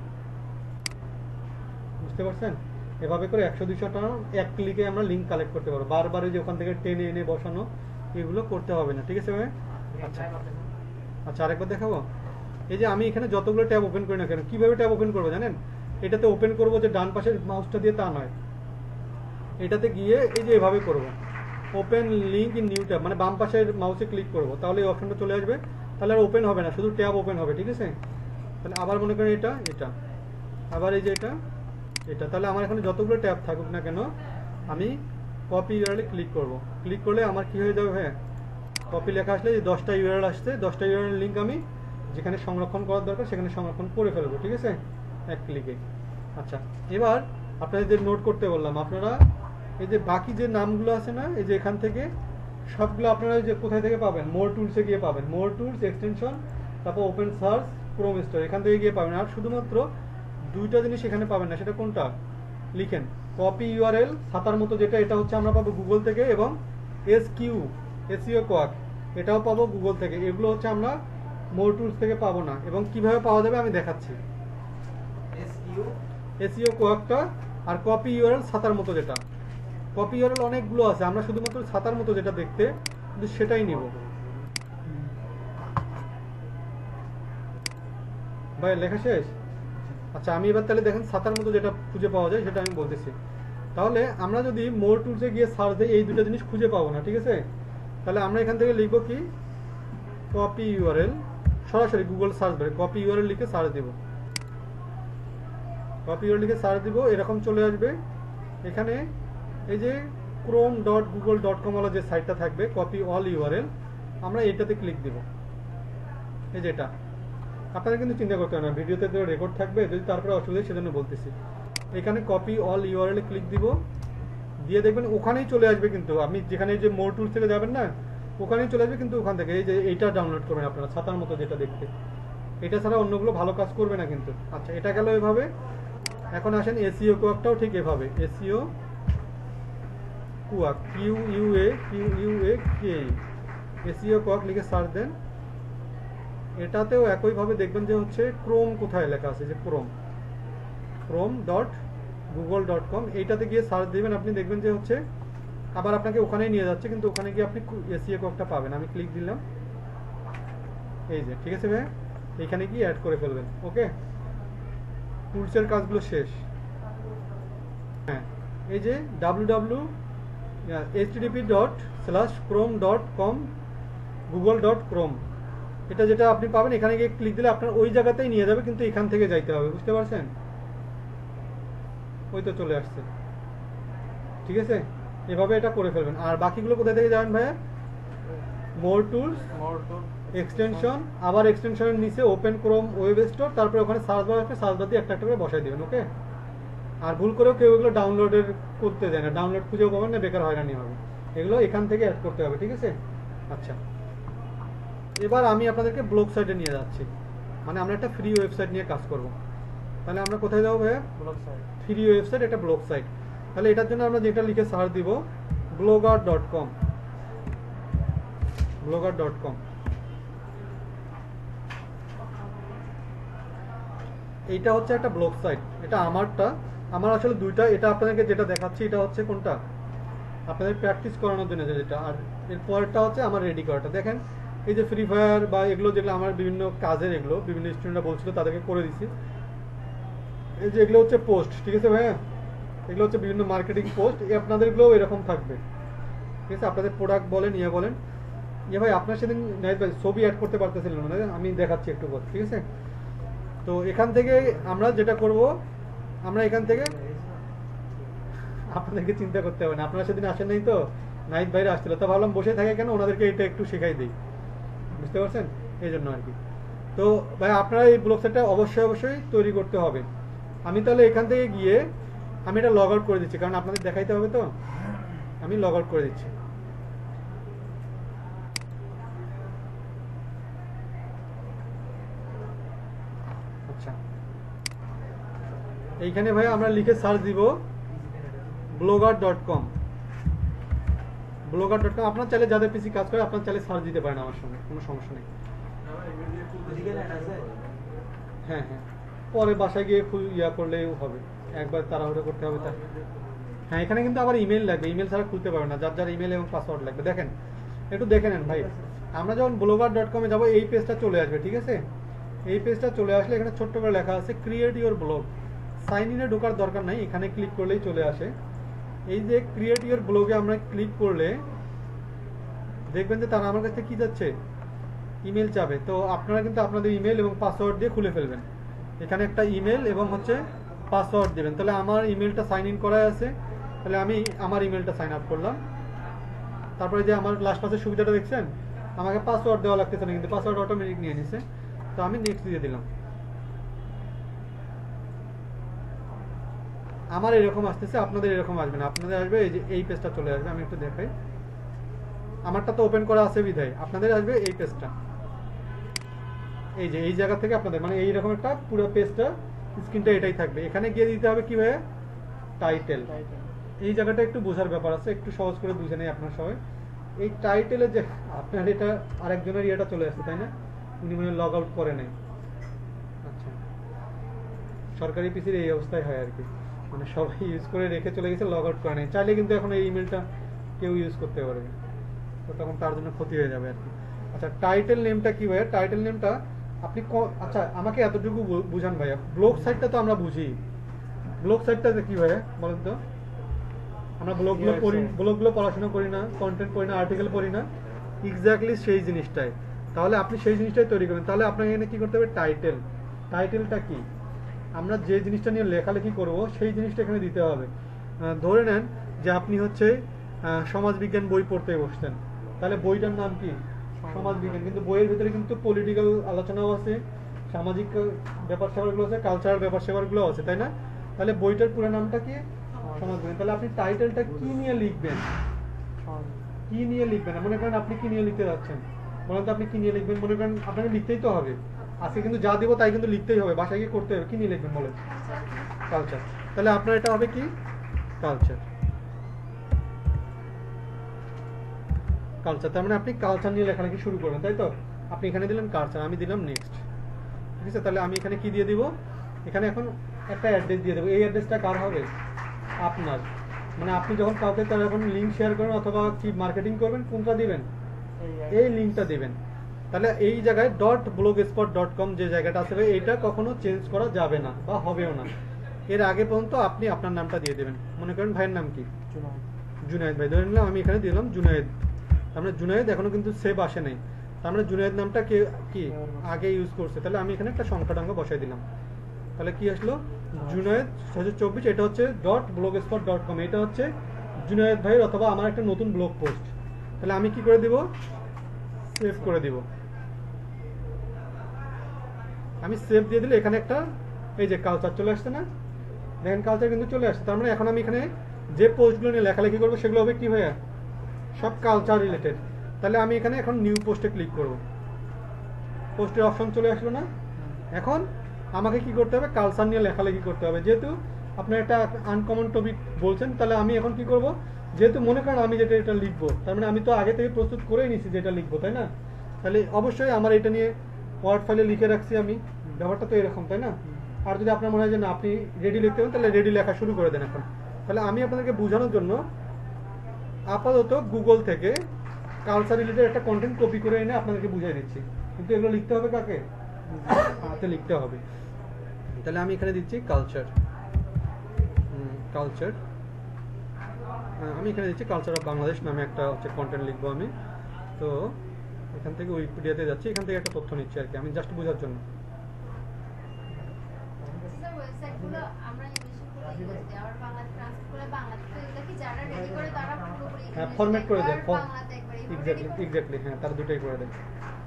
বুঝতে পারছেন? এভাবে করে একশো দুইশোটা এক ক্লিকে আমরা লিঙ্ক কালেক্ট করতে পারবো, বারবার যে ওখান থেকে টেনে এনে বসানো এগুলো করতে হবে না, ঠিক আছে ভাই? আচ্ছা আচ্ছা আরেকবার দেখাবো। এই যে আমি এখানে যতগুলো ট্যাব ওপেন করি না কেন, কিভাবে ট্যাব ওপেন করবো জানেন? এটাতে ওপেন করবো যে ডান পাশের মাউসটা দিয়ে, তা নয়, এটাতে গিয়ে এই যে এভাবে করবো, open link in new tab, মানে বাম পাশের মাউসে ক্লিক করবো, তাহলে এই অপশনটা চলে আসবে। তাহলে আর ওপেন হবে না, শুধু ট্যাব ওপেন হবে, ঠিক আছে? তাহলে আবার মনে করেন এটা এটা আবার এই যে এটা এটা, তাহলে আমার এখানে যতগুলো ট্যাব থাকুক না কেন আমি কপি ইউআরএল ক্লিক করব। ক্লিক করলে আমার কি হয়ে যাবে, হ্যাঁ কপি লেখা আসলে যে দশটা ইউআরএল আসছে, দশটা ইউআরএল লিঙ্ক আমি যেখানে সংরক্ষণ করার দরকার সেখানে সংরক্ষণ করে ফেলবো, ঠিক আছে, এক ক্লিকে। আচ্ছা এবার আপনাদের যে নোট করতে বললাম, আপনারা এই যে বাকি যে নামগুলো আছে না, এই যে এখান থেকে সবগুলো আপনারা যে কোথায় থেকে পাবেন, মোর টুলসে গিয়ে পাবেন, মোর টুলস এক্সটেনশন, তারপর ওপেন সার্চ ক্রোম স্টোর, এখান থেকে গিয়ে পাবেন। আর শুধুমাত্র দুইটা জিনিস এখানে পাবেন না, সেটা কোনটা লিখেন, কপি ইউআরএল ছাতার মতো যেটা, এটা হচ্ছে আমরা পাবো গুগল থেকে, এবং এস কিউ এসইও কোয়াক এটাও পাবো গুগল থেকে। এগুলো হচ্ছে আমরা মোর টুলস থেকে পাবো না, এবং কিভাবে পাওয়া যাবে আমি দেখাচ্ছি। এসইও কোয়াকটা আর কপি ইউআরএল ছাতার মতো যেটা, কপি ইউআরএল অনেকগুলো আছে, আমরা শুধুমাত্র ছাতার মতো যেটা দেখতে কিন্তু সেটাই নিব। ভাই লেখা শেষ? আচ্ছা আমি এবার তাহলে দেখেন ছাতার মতো যেটা খুঁজে পাওয়া যায় সেটা আমি বলতেছি। তাহলে আমরা যদি মোর টুলসে গিয়ে সার্চ দিই এই দুটো জিনিস খুঁজে পাবো না, ঠিক আছে? তাহলে আমরা এখান থেকে লিখবো কি, কপি ইউআরএল, সরাসরি গুগল সার্চ বারে কপি ইউআরএল লিখে সার্চ দিব, কপি ইউআরএল লিখে সার্চ দিব, এরকম চলে আসবে। এখানে এই যে Chrome dot Google dot com ওয়ালা যে সাইটটা থাকবে কপি অল ইউআরএল, আমরা এটাতে ক্লিক দিব। এই যে এটা আপনারা কিন্তু চিন্তা করতে হবে না, ভিডিওতে তো রেকর্ড থাকবে, যদি তারপরে অসুবিধা সেজন্য বলতেছি। এখানে কপি অল ইউআরএল ক্লিক দিব, দিয়ে দেখবেন ওখানেই চলে আসবে, কিন্তু আপনি যেখানে যে মোর টুলস থেকে যাবেন না ওখানেই চলে আসবে, কিন্তু ওখান থেকে এই যে এইটা ডাউনলোড করবেন আপনারা ছাতার মতো যেটা দেখতে, এটা ছাড়া অন্যগুলো ভালো কাজ করবে না কিন্তু। আচ্ছা এটা গেল এভাবে। এখন আসেন এসইও কোয়াকটাও ঠিক এভাবে, SEO quake Q U A Q U A K, SEO quake লিখে সার্চ দেন, এটাতেও একইভাবে দেখবেন যে হচ্ছে ক্রোম কোথায় লেখা আছে, যে Chrome Chrome dot Google dot com, এইটাতে গিয়ে সার্চ দিবেন, আপনি দেখবেন যে হচ্ছে আবার আপনাকে ওখানেই নিয়ে যাচ্ছে, কিন্তু ওখানে গিয়ে আপনি এসইও কোডটা পাবেন। আমি ক্লিক দিলাম, এই যে ঠিক আছে ভাই, এইখানে গিয়ে অ্যাড করে ফেলবেন। ওকে, টুলসের কাজগুলো শেষ। হ্যাঁ, এই যে W W HTTP dot slash Chrome dot com Google dot Chrome, এটা যেটা আপনি পাবেন, এখানে গিয়ে ক্লিক দিলে আপনার ওই জায়গাতেই নিয়ে যাবে, কিন্তু এখান থেকে যাইতে হবে, বুঝতে পারছেন? ওই তো চলে আসছে, ঠিক আছে, এভাবে এটা করে ফেলবেন। আর বাকিগুলো কোথায় থেকে যাবেন ভাইয়া? মোর টুলস, এক্সটেনশন, আবার এক্সটেনশনের নিচে ওপেন ক্রোম ওয়েব স্টোর, তারপরে ওখানে সার্চ বার আসবে, সার্চ বার দিয়ে একটা একটা করে বসাই দিবেন। ওকে, আর ভুল করেও কেউ এগুলো ডাউনলোডের করতে দেয় না, ডাউনলোড খুঁজেও পাবেন না, বেকার হয়রানি হবে। এগুলো এখান থেকে অ্যাড করতে হবে, ঠিক আছে? আচ্ছা, এবার আমি আপনাদেরকে ব্লগ সাইটে নিয়ে যাচ্ছি, মানে আমরা একটা ফ্রি ওয়েবসাইট নিয়ে কাজ করব। তাহলে আমরা কোথায় যাবো ভাইয়া? ব্লগ সাইট, ফ্রি ওয়েবসাইট, এটা ব্লগ সাইট। তাহলে এটার জন্য আমরা যেটা লিখে সার্চ দিব blogger dot com, blogger dot com. এইটা হচ্ছে একটা ব্লগ সাইট, এটা আমারটা, আমার আসলে দুইটা, এটা আপনাদেরকে যেটা দেখাচ্ছি এটা হচ্ছে কোনটা আপনাদের প্র্যাকটিস করানোর জন্য যেটা, আর এর পরেরটা হচ্ছে আমার রেডি করাটা। দেখেন এই যে ফ্রি ফায়ার বা এগুলো যেগুলো আমার বিভিন্ন কাজের, এগুলো বিভিন্ন স্টুডেন্টরা বলছিল, তাদেরকে করে দিছি। এই যে এগুলো হচ্ছে পোস্ট, ঠিক আছে ভাইয়া, এগুলো হচ্ছে বিভিন্ন মার্কেটিং পোস্ট, আপনাদেরগুলোও এরকম থাকবে, ঠিক আছে? আপনাদের প্রোডাক্ট বলেন, ইয়ে বলেন, ইয়ে ভাই আপনার সেদিন নাইট ভাই ছবি অ্যাড করতে পারতেছিলেন না, আমি দেখাচ্ছি একটু পর, ঠিক আছে? তো এখান থেকে আমরা যেটা করব, আমরা এখান থেকে আপনাদেরকে চিন্তা করতে হবে না, আপনারা সেদিন আসেন নাই তো, নাইট বাইরে আসছিল, তো ভাবলাম বসে থাকে কেন, ওনাদেরকে এটা একটু শেখাই দিই, বুঝতে পারছেন? এই জন্য আর কি। তো ভাই আপনারা এই ব্লগ সাইটটা অবশ্যই অবশ্যই তৈরি করতে হবে। আমি তাহলে এখান থেকে গিয়ে আমি এটা লগ আউট করে দিচ্ছি, কারণ আপনাদের দেখাইতে হবে, তো আমি লগ আউট করে দিচ্ছি। আচ্ছা, এইখানে ভাই আমরা লিখে সার্চ দিব blogger dot com, blogger dot com. আপনার চাইলে যাদের পিসি কাজ করে আপনার চাইলে সার্চ দিতে পারেন, আমার সঙ্গে কোনো সমস্যা নেই। হ্যাঁ হ্যাঁ, পরে বাসায় গিয়ে ইয়া করলেও হবে, একবার তাড়াহুড়ো করতে হবে তার। হ্যাঁ, এখানে কিন্তু আবার ইমেল লাগবে, ইমেল ছাড়া খুলতে পারবে না, যার যার ইমেল এবং পাসওয়ার্ড লাগবে। দেখেন একটু দেখে নেন ভাই, আমরা যখন ব্লগার ডট কমে যাবো এই পেজটা চলে আসবে, ঠিক আছে? এই পেজটা চলে আসলে এখানে ছোট্ট করে লেখা আছে ক্রিয়েট ইউর ব্লগ, সাইন ইনে ঢোকার দরকার নাই, এখানে ক্লিক করলেই চলে আসে। এই যে ক্রিয়েট ইউর ব্লগে আমরা ক্লিক করলে দেখবেন যে তারা আমার কাছে কি যাচ্ছে, ইমেল চাবে। তো আপনারা কিন্তু আপনাদের ইমেল এবং পাসওয়ার্ড দিয়ে খুলে ফেলবেন, এখানে একটা ইমেল এবং হচ্ছে পাসওয়ার্ড দেবেন। তাহলে আমার ইমেলটা সাইন ইন করা আছে, তাহলে আমি আমার ইমেলটা সাইন আপ করলাম। তারপরে যে আমার লাস্ট পাসের সুবিধাটা দেখছেন, আমাকে পাসওয়ার্ড দেওয়া লাগতেছে না, কিন্তু পাসওয়ার্ড অটোমেটিক নিয়ে নিছে, তো আমি নেক্সট দিয়ে দিলাম। আমার এরকম আসতেছে, আপনাদের এরকম আসবে না, আপনাদের আসবে এই যে এই পেজটা চলে আসবে। আমি একটু দেখাই, আমারটা তো ওপেন করা আছে বিধায়, আপনাদের আসবে এই পেজটা, এই যে এই জায়গা থেকে আপনাদের মানে এইরকম একটা পুরো পেজটা, স্ক্রিনটা এটাই থাকবে। এখানে গিয়ে দিতে হবে কি ভাই, টাইটেল। এই জায়গাটা একটু বোঝার ব্যাপার আছে, একটু সহজ করে বুঝে নেই আপনার সবাই। এই টাইটেলে যে আপনার এটা আরেকজনের ইয়েটা চলে আসছে, তাই না? উনি মানে লগ আউট করে নাই। আচ্ছা, সরকারি পিসির এই অবস্থায় হয় আর কি, মানে সবাই ইউজ করে রেখে চলে গেছে, লগ আউট করে নাই। চাইলে কিন্তু এখন এই ইমেলটা কেউ ইউজ করতে পারবে, তো তখন তার জন্য ক্ষতি হয়ে যাবে আর কি। আচ্ছা, টাইটেল নেমটা কি ভাইয়া? টাইটেল নেমটা আপনি, আচ্ছা আমাকে এতটুকু বুঝান ভাইয়া, ব্লগ সাইটটা তো আমরা বুঝি, ব্লগ সাইটটা কি ভাইয়া বলেন তো? আমরা ব্লগগুলো পড়ি, ব্লগগুলো পড়াশোনা করি না, কন্টেন্ট পড়ি না, আর্টিকেল পড়ি না, এক্স্যাক্টলি সেই জিনিসটাই। তাহলে আপনি সেই জিনিসটাই তৈরি করবেন। তাহলে আপনাকে এখানে কি করতে হবে, টাইটেল। টাইটেলটা কি, আমরা যে জিনিসটা নিয়ে লেখালেখি করব সেই জিনিসটা এখানে দিতে হবে। ধরে নেন যে আপনি হচ্ছে সমাজবিজ্ঞান বই পড়তে বসতেন, তাহলে বইটার নাম কি, সমাজবিজ্ঞান, কিন্তু বইয়ের ভিতরে কিন্তু পলিটিক্যাল আলোচনাও আছে, সামাজিক ব্যাপার স্যাপারগুলো আছে, কালচারাল ব্যাপার স্যাপারগুলো আছে, তাই না? তাহলে বইটার পুরো নামটা কি, সমাজবিজ্ঞান। তাহলে আপনি টাইটেলটা কি নিয়ে লিখবেন, কি নিয়ে লিখবেন? মনে করেন আপনি কি নিয়ে লিখতে যাচ্ছেন, বলেন তো আপনি কি নিয়ে লিখবেন? মনে করেন আপনাকে লিখতেই তো হবে, আজকে কিন্তু যা দিব তাই কিন্তু লিখতেই হবে, বাসায় গিয়ে করতে হবে। কি নিয়ে লিখবেন বলেন? কালচার। তাহলে আপনার এটা হবে কি, কালচার। কালচার তার মানে আপনি কালচার নিয়ে লেখালেখি শুরু করবেন, তাই তো? আপনি এখানে দিলেন কালচার, আমি দিলাম নেক্সট। ঠিক আছে, তাহলে আমি এখানে কি দিয়ে দিব, এখানে এখন একটা অ্যাড্রেস দিয়ে দেবো। এই অ্যাড্রেসটা কার হবে, আপনার। মানে আপনি যখন কাউকে তার যখন লিঙ্ক শেয়ার করবেন অথবা কি মার্কেটিং করবেন, কোনটা দিবেন, এই লিঙ্কটা দিবেন। তাহলে এই জায়গায় dot blogspot dot com যে জায়গাটা আছে এইটা কখনো চেঞ্জ করা যাবে না বা হবেও না। এর আগে পর্যন্ত আপনি আপনার নামটা দিয়ে দেবেন। মনে করেন ভাইয়ের নাম কি, জুনায়েদ ভাই, ধরে নিলাম আমি এখানে দিলাম জুনায়েদ। তার মানে জুনায়েদ এখনো কিন্তু সেভ আসে নাই, তার মানে জুনায়েদ নামটা কে কি আগে ইউজ করছে। তাহলে আমি এখানে একটা সংখ্যাটাঙ্গ বসাই দিলাম। তাহলে কি আসলো, জুনায়েদ ছয় হাজার চব্বিশ, এটা হচ্ছে dot blogspot dot com, এটা হচ্ছে জুনায়েদ ভাইয়ের অথবা আমার একটা নতুন ব্লগ পোস্ট। তাহলে আমি কি করে দিব, সেভ করে দিব। আমি সেভ দিয়ে দিলে এখানে একটা এই যে কালচার চলে আসছে না, দেখেন কালচার কিন্তু চলে আসছে। তার মানে এখন আমি এখানে যে পোস্টগুলো নিয়ে লেখালেখি করবো সেগুলো হবে কি ভাইয়া, সব কালচার রিলেটেড। তাহলে আমি এখানে এখন নিউ পোস্টে ক্লিক করব, পোস্টের অপশন চলে আসলো না। এখন আমাকে কি করতে হবে, কালচার নিয়ে লেখালেখি করতে হবে। যেহেতু আপনার একটা আনকমন টপিক বলছেন, তাহলে আমি এখন কি করব, যেহেতু মনে করেন আমি যেটা এটা লিখবো, তার মানে আমি তো আগে থেকে প্রস্তুত করেই নিছি যেটা লিখবো, তাই না। তাহলে অবশ্যই আমার এটা নিয়ে ওয়ার্ড ফাইলে লিখে রাখছি আমি, ব্যাপারটা তো এরকম, তাই না। আর যদি আপনার মনে হয় যে না আপনি রেডি লিখতে হবে, তাহলে রেডি লেখা শুরু করে দেন এখন। তাহলে আমি আপনাদেরকে বোঝানোর জন্য আপাতত গুগল থেকে কালচার রিলেটেড একটা কন্টেন্ট কপি করে এনে আপনাদেরকে বুঝিয়ে দিচ্ছি, কিন্তু এগুলো লিখতে হবে কাকে, হাতে লিখতে হবে। তাহলে আমি এখানে দিচ্ছি কালচার, কালচার আমি এখানে দিচ্ছি কালচার অফ বাংলাদেশ নামে একটা হচ্ছে কন্টেন্ট লিখবো আমি। তো এখান থেকে উইকিপিডিয়াতে যাচ্ছি, এখান থেকে একটা তথ্য নিচ্ছি আর কি, আমি জাস্ট বোঝার জন্য। হ্যাঁ, ফরম্যাট করে দেয়, এক্স্যাক্টলি এক্স্যাক্টলি হ্যাঁ, তার দুটোই করে দেয়।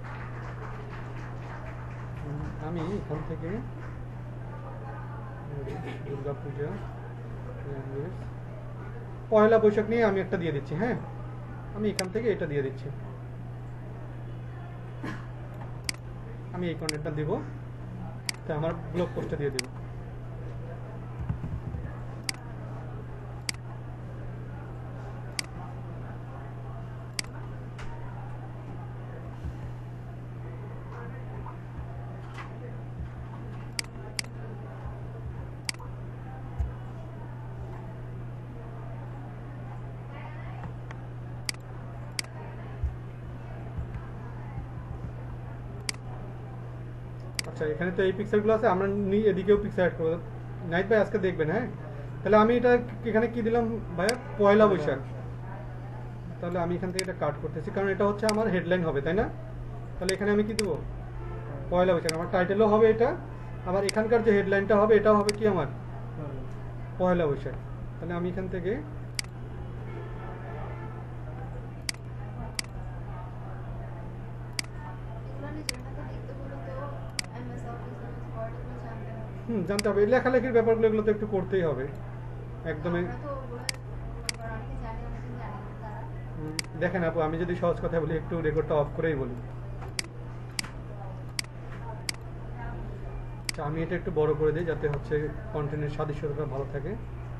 আমি এখান থেকে দুর্গা পূজা, পয়লা বৈশাখ নিয়ে আমি একটা দিয়ে দিচ্ছি। হ্যাঁ, আমি এখান থেকে এটা দিয়ে দিচ্ছি, আমি এই কন্টেন্টটা দিব, তো আমার ব্লগ পোস্টে দিয়ে দিব। আচ্ছা, এখানে তো এই পিক্সেলগুলো আছে, আমরা এদিকেও পিক্সেল অ্যাড করবো। নাইট ভাই আজকে দেখবেন। হ্যাঁ, তাহলে আমি এটা এখানে কি দিলাম ভাইয়া, পয়লা বৈশাখ। তাহলে আমি এখান থেকে এটা কাট করতেছি, কারণ এটা হচ্ছে আমার হেডলাইন হবে, তাই না। তাহলে এখানে আমি কি দেবো, পয়লা বৈশাখ। আমার টাইটেলও হবে এটা, আবার এখানকার যে হেডলাইনটা হবে এটাও হবে কি আমার পয়লা বৈশাখ। তাহলে আমি এখান থেকে হুম জানতে হবে, লেখালেখির ব্যাপারগুলো এগুলো তো একটু করতেই হবে একদমই। দেখেন আপু, আমি যদি সহজ কথা বলি, একটু রেকর্ডটা অফ করেই বলি। আচ্ছা, আমি এটা একটু বড় করে দিই যাতে হচ্ছে কন্টেন্টের সাদৃশ্যতা ভালো থাকে।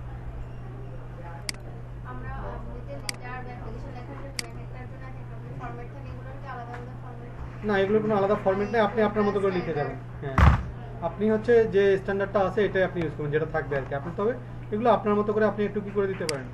না, এগুলোর কোনো আলাদা ফরম্যাট নেই, আপনি আপনার মতো করে লিখে যাবেন। হ্যাঁ, আপনি হচ্ছে যে স্ট্যান্ডার্ডটা আছে এটাই আপনি ইউজ করবেন, যেটা থাকবে আর কি। আপনি তবে এগুলো আপনার মতো করে আপনি একটু কি করে দিতে পারেন।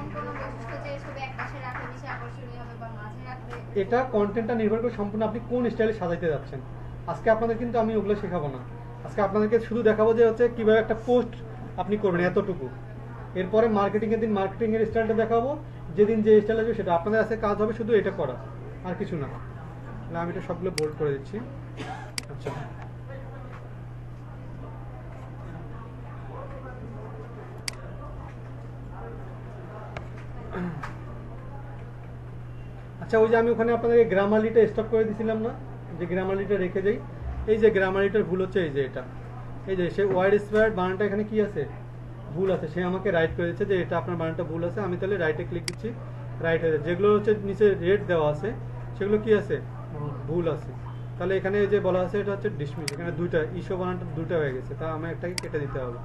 এটা কন্টেন্টটা নির্ভর করে সম্পূর্ণ আপনি কোন স্টাইলে সাজাইতে যাচ্ছেন। আজকে আপনাদের কিন্তু আমি ওগুলো শেখাবো না, আজকে আপনাদেরকে শুধু দেখাবো যে হচ্ছে কিভাবে একটা পোস্ট আপনি করবেন, এতটুকু। এরপরে মার্কেটিং এর দিন মার্কেটিং এর স্টাইলটা দেখাবো, যেদিন যে স্টাইল আসবে সেটা আপনাদের আজকে কাজ হবে শুধু এটা করা, আর কিছু না। আমি এটা সবগুলো বোল্ড করে দিচ্ছি। আচ্ছা, আচ্ছা ওই যে আমি ওখানে আপনাদেরকে গ্রামারলিটা স্টপ করে দিয়েছিলাম না, যে গ্রামারলিটা রেখে যাই। এই যে গ্রামারলিটার ভুল হচ্ছে এই যে এটা, এই যে সে ওয়ার্ড স্কোয়ার বানানটা এখানে কি আছে, ভুল আছে। সে আমাকে রাইট করে দিচ্ছে যে এটা আপনার বানানটা ভুল আছে। আমি তাহলে রাইটে ক্লিক দিচ্ছি, রাইট হয়ে যায়। যেগুলো হচ্ছে নিচে রেড দেওয়া আছে সেগুলো কি আছে, ভুল আছে। তাহলে এখানে যে বলা আছে এটা হচ্ছে ডিসমিস, এখানে দুইটা ইস্যু বানানটা দুইটা হয়ে গেছে, তা আমার একটাকে কেটে দিতে হবে।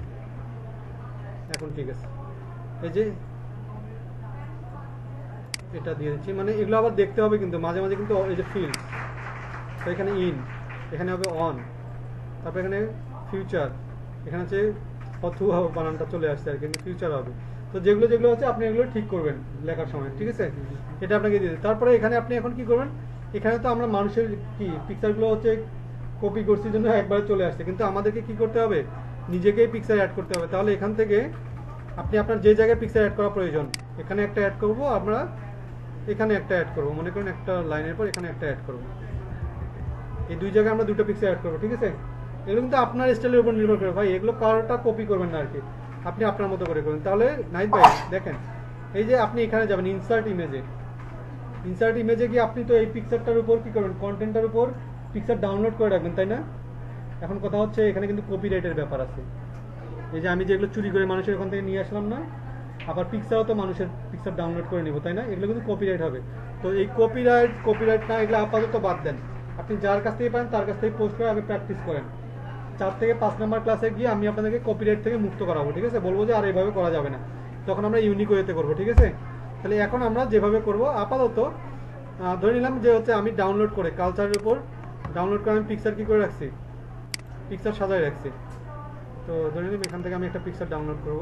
এখন ঠিক আছে, এই যে এটা দিয়ে দিচ্ছি, মানে এগুলো আবার দেখতে হবে কিন্তু মাঝে মাঝে কিন্তু এই যে ফিল্ড, তো এখানে ইন, এখানে হবে অন, তারপর এখানে ফিউচার, এখানে হচ্ছে অথবা বানানটা চলে আসছে আর কি, ফিউচার হবে। তো যেগুলো যেগুলো হচ্ছে আপনি এগুলো ঠিক করবেন লেখার সময়, ঠিক আছে? এটা আপনাকে দিয়ে দিই। তারপরে এখানে আপনি এখন কি করবেন, এখানে তো আমরা মানুষের কি পিকচারগুলো হচ্ছে কপি করছি জন্য একবারে চলে আসছে, কিন্তু আমাদেরকে কি করতে হবে, নিজেকেই পিকচার অ্যাড করতে হবে। তাহলে এখান থেকে আপনি আপনার যে জায়গায় পিকচার অ্যাড করা প্রয়োজন, এখানে একটা অ্যাড করব, আমরা এখানে একটা অ্যাড করব, মনে করেন একটা লাইনের পর এখানে একটা অ্যাড করব, এই দুই জায়গায় আমরা দুটো পিকচার অ্যাড করবো, ঠিক আছে? এগুলো কিন্তু আপনার স্টাইলের উপর নির্ভর করে ভাই, এগুলো কারোটা কপি করবেন না আর কি, আপনি আপনার মতো করে করবেন। তাহলে নাইট ভাই দেখেন, এই যে আপনি এখানে যাবেন ইনসার্ট ইমেজে, ইনসার্ট ইমেজে গিয়ে আপনি তো এই পিকচারটার উপর কি করবেন, কন্টেন্টটার উপর পিকচার ডাউনলোড করে রাখবেন, তাই না? এখন কথা হচ্ছে এখানে কিন্তু কপিরাইটের ব্যাপার আছে। এই যে আমি যেগুলো চুরি করে মানুষের ওখান থেকে নিয়ে আসলাম না, আবার পিকচারও তো মানুষের পিকচার ডাউনলোড করে নিব, তাই না? এগুলো কিন্তু কপিরাইট হবে। তো এই কপিরাইট কপিরাইট না এগুলো আপাতত বাদ দেন, আপনি যার কাছ থেকে পান তার কাছ থেকে পোস্ট করে আগে প্র্যাকটিস করেন। চার থেকে পাঁচ নাম্বার ক্লাসে গিয়ে আমি আপনাদেরকে কপিরাইট থেকে মুক্ত করাবো, ঠিক আছে? বলবো যে আর এইভাবে করা যাবে না, তখন আমরা ইউনিক ওয়েতে করবো, ঠিক আছে? তাহলে এখন আমরা যেভাবে করব আপাতত ধরে নিলাম যে হচ্ছে আমি ডাউনলোড করে কালচারের উপর ডাউনলোড করে আমি পিকচার কি করে রাখছি, পিকচার সাজায় রাখছি। তো ধরে নিলাম এখান থেকে আমি একটা পিকচার ডাউনলোড করব,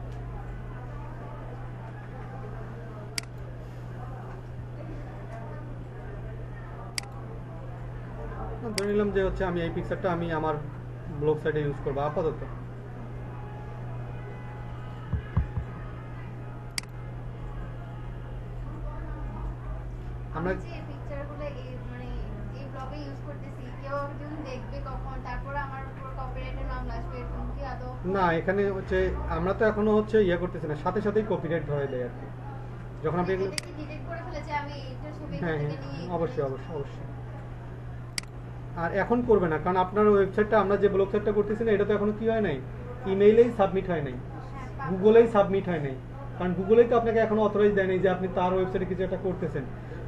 ধরে নিলাম যে হচ্ছে আমি এই পিকচারটা আমি আমার ব্লগ সাইটে ইউজ করবো আপাতত। আমরা যে পিকচারগুলো এই মানে এই ব্লগে ইউজ করতেছি, কেউ যদি দেখবে কখন, তারপর আমার উপর কপিরাইটের মামলা আসবে, এরকম কি আদৌ? না, এখানে হচ্ছে আমরা তো এখনো হচ্ছে ইয়ে করতেছি না, সাথে সাথেই কপিরাইট ধরে দেয় আর কি যখন আপনি এগুলো। এটা কি ডিলিট করে ফেলেছে, আমি এটা ছবি হ্যাঁ থেকে হ্যাঁ নিয়ে অবশ্যই অবশ্যই অবশ্যই। আর এখন করবে না, কারণ আপনার ওয়েবসাইটটা আমরা যে ব্লগ সাইটটা করতেছি না, এটা তো এখনো কি হয় নাই, ইমেইলেই সাবমিট হয় নাই, গুগলেই সাবমিট হয় নাই, কারণ গুগলেই তো আপনাকে এখনো অথরাইজ দেয় নাই যে আপনি তার ওয়েবসাইটে কিছু একটা করতেছেন।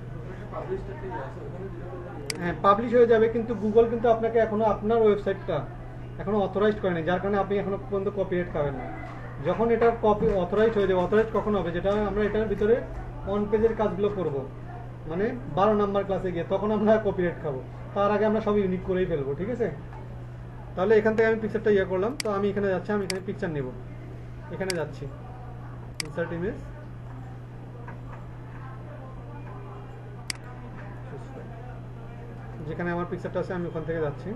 হ্যাঁ পাবলিশ হয়ে যাবে, কিন্তু গুগল কিন্তু আপনাকে এখনো আপনার ওয়েবসাইটটা এখনো অথরাইজড করে নাই, যার কারণে আপনি এখনো পর্যন্ত কপিরাইট খাবেন না। যখন এটা কপি অথরাইজ হয়ে যাবে, অথরাইজ কখন হবে, যেটা আমরা এটার ভিতরে অন পেজের কাজগুলো করব, মানে বারো নাম্বার ক্লাসে গিয়ে, তখন আমরা কপিরাইট খাবো। তার আগে আমরা সব ইউনিক করেই ফেলবো, ঠিক আছে? তাহলে এখান থেকে আমি পিকচারটা ইয়ে করলাম, তো আমি এখানে যাচ্ছি, আমি এখানে পিকচার নেব, এখানে যাচ্ছি ইনসার্ট ইমেজ, যেখানে আমার পিকচারটা আছে আমি ওখান থেকে যাচ্ছি।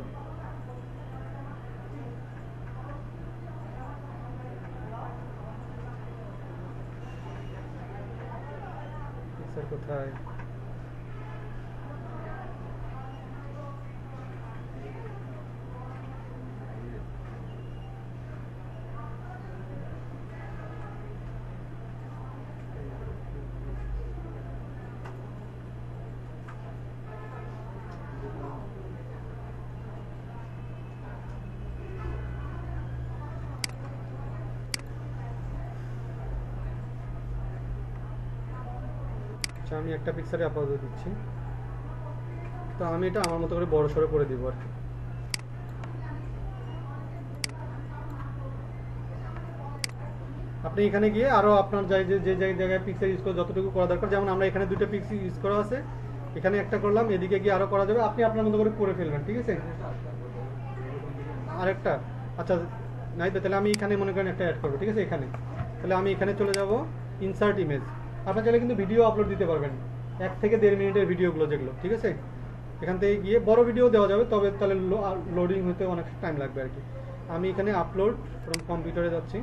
পিকচার কোথায়, আমি একটা পিকচারে আপাতত দিচ্ছি। তো আমি এটা আমার মতো করে বড় সড়ো করে দিব আর কি। আপনি এখানে গিয়ে আরো আপনার যাই যে যে জায়গায় পিকচার ইউজ করে যতটুকু করা দরকার, যেমন আমরা এখানে দুটো পিকচার ইউজ করা আছে, এখানে একটা করলাম, এদিকে গিয়ে আরো করা যাবে, আপনি আপনার মতো করে করে ফেলবেন, ঠিক আছে? আরেকটা আচ্ছা নাই, তাহলে আমি এখানে মনে করেন একটা অ্যাড করবো, ঠিক আছে? এখানে তাহলে আমি এখানে চলে যাব ইনসার্ট ইমেজ। আপনার চাইলে কিন্তু ভিডিও আপলোড দিতে পারবেন, এক থেকে দেড় মিনিটের ভিডিওগুলো যেগুলো, ঠিক আছে? এখান থেকে গিয়ে বড় ভিডিও দেওয়া যাবে, তবে তাহলে লোডিং হতে অনেক টাইম লাগবে আর কি। আমি এখানে আপলোড ফ্রম কম্পিউটারে যাচ্ছি,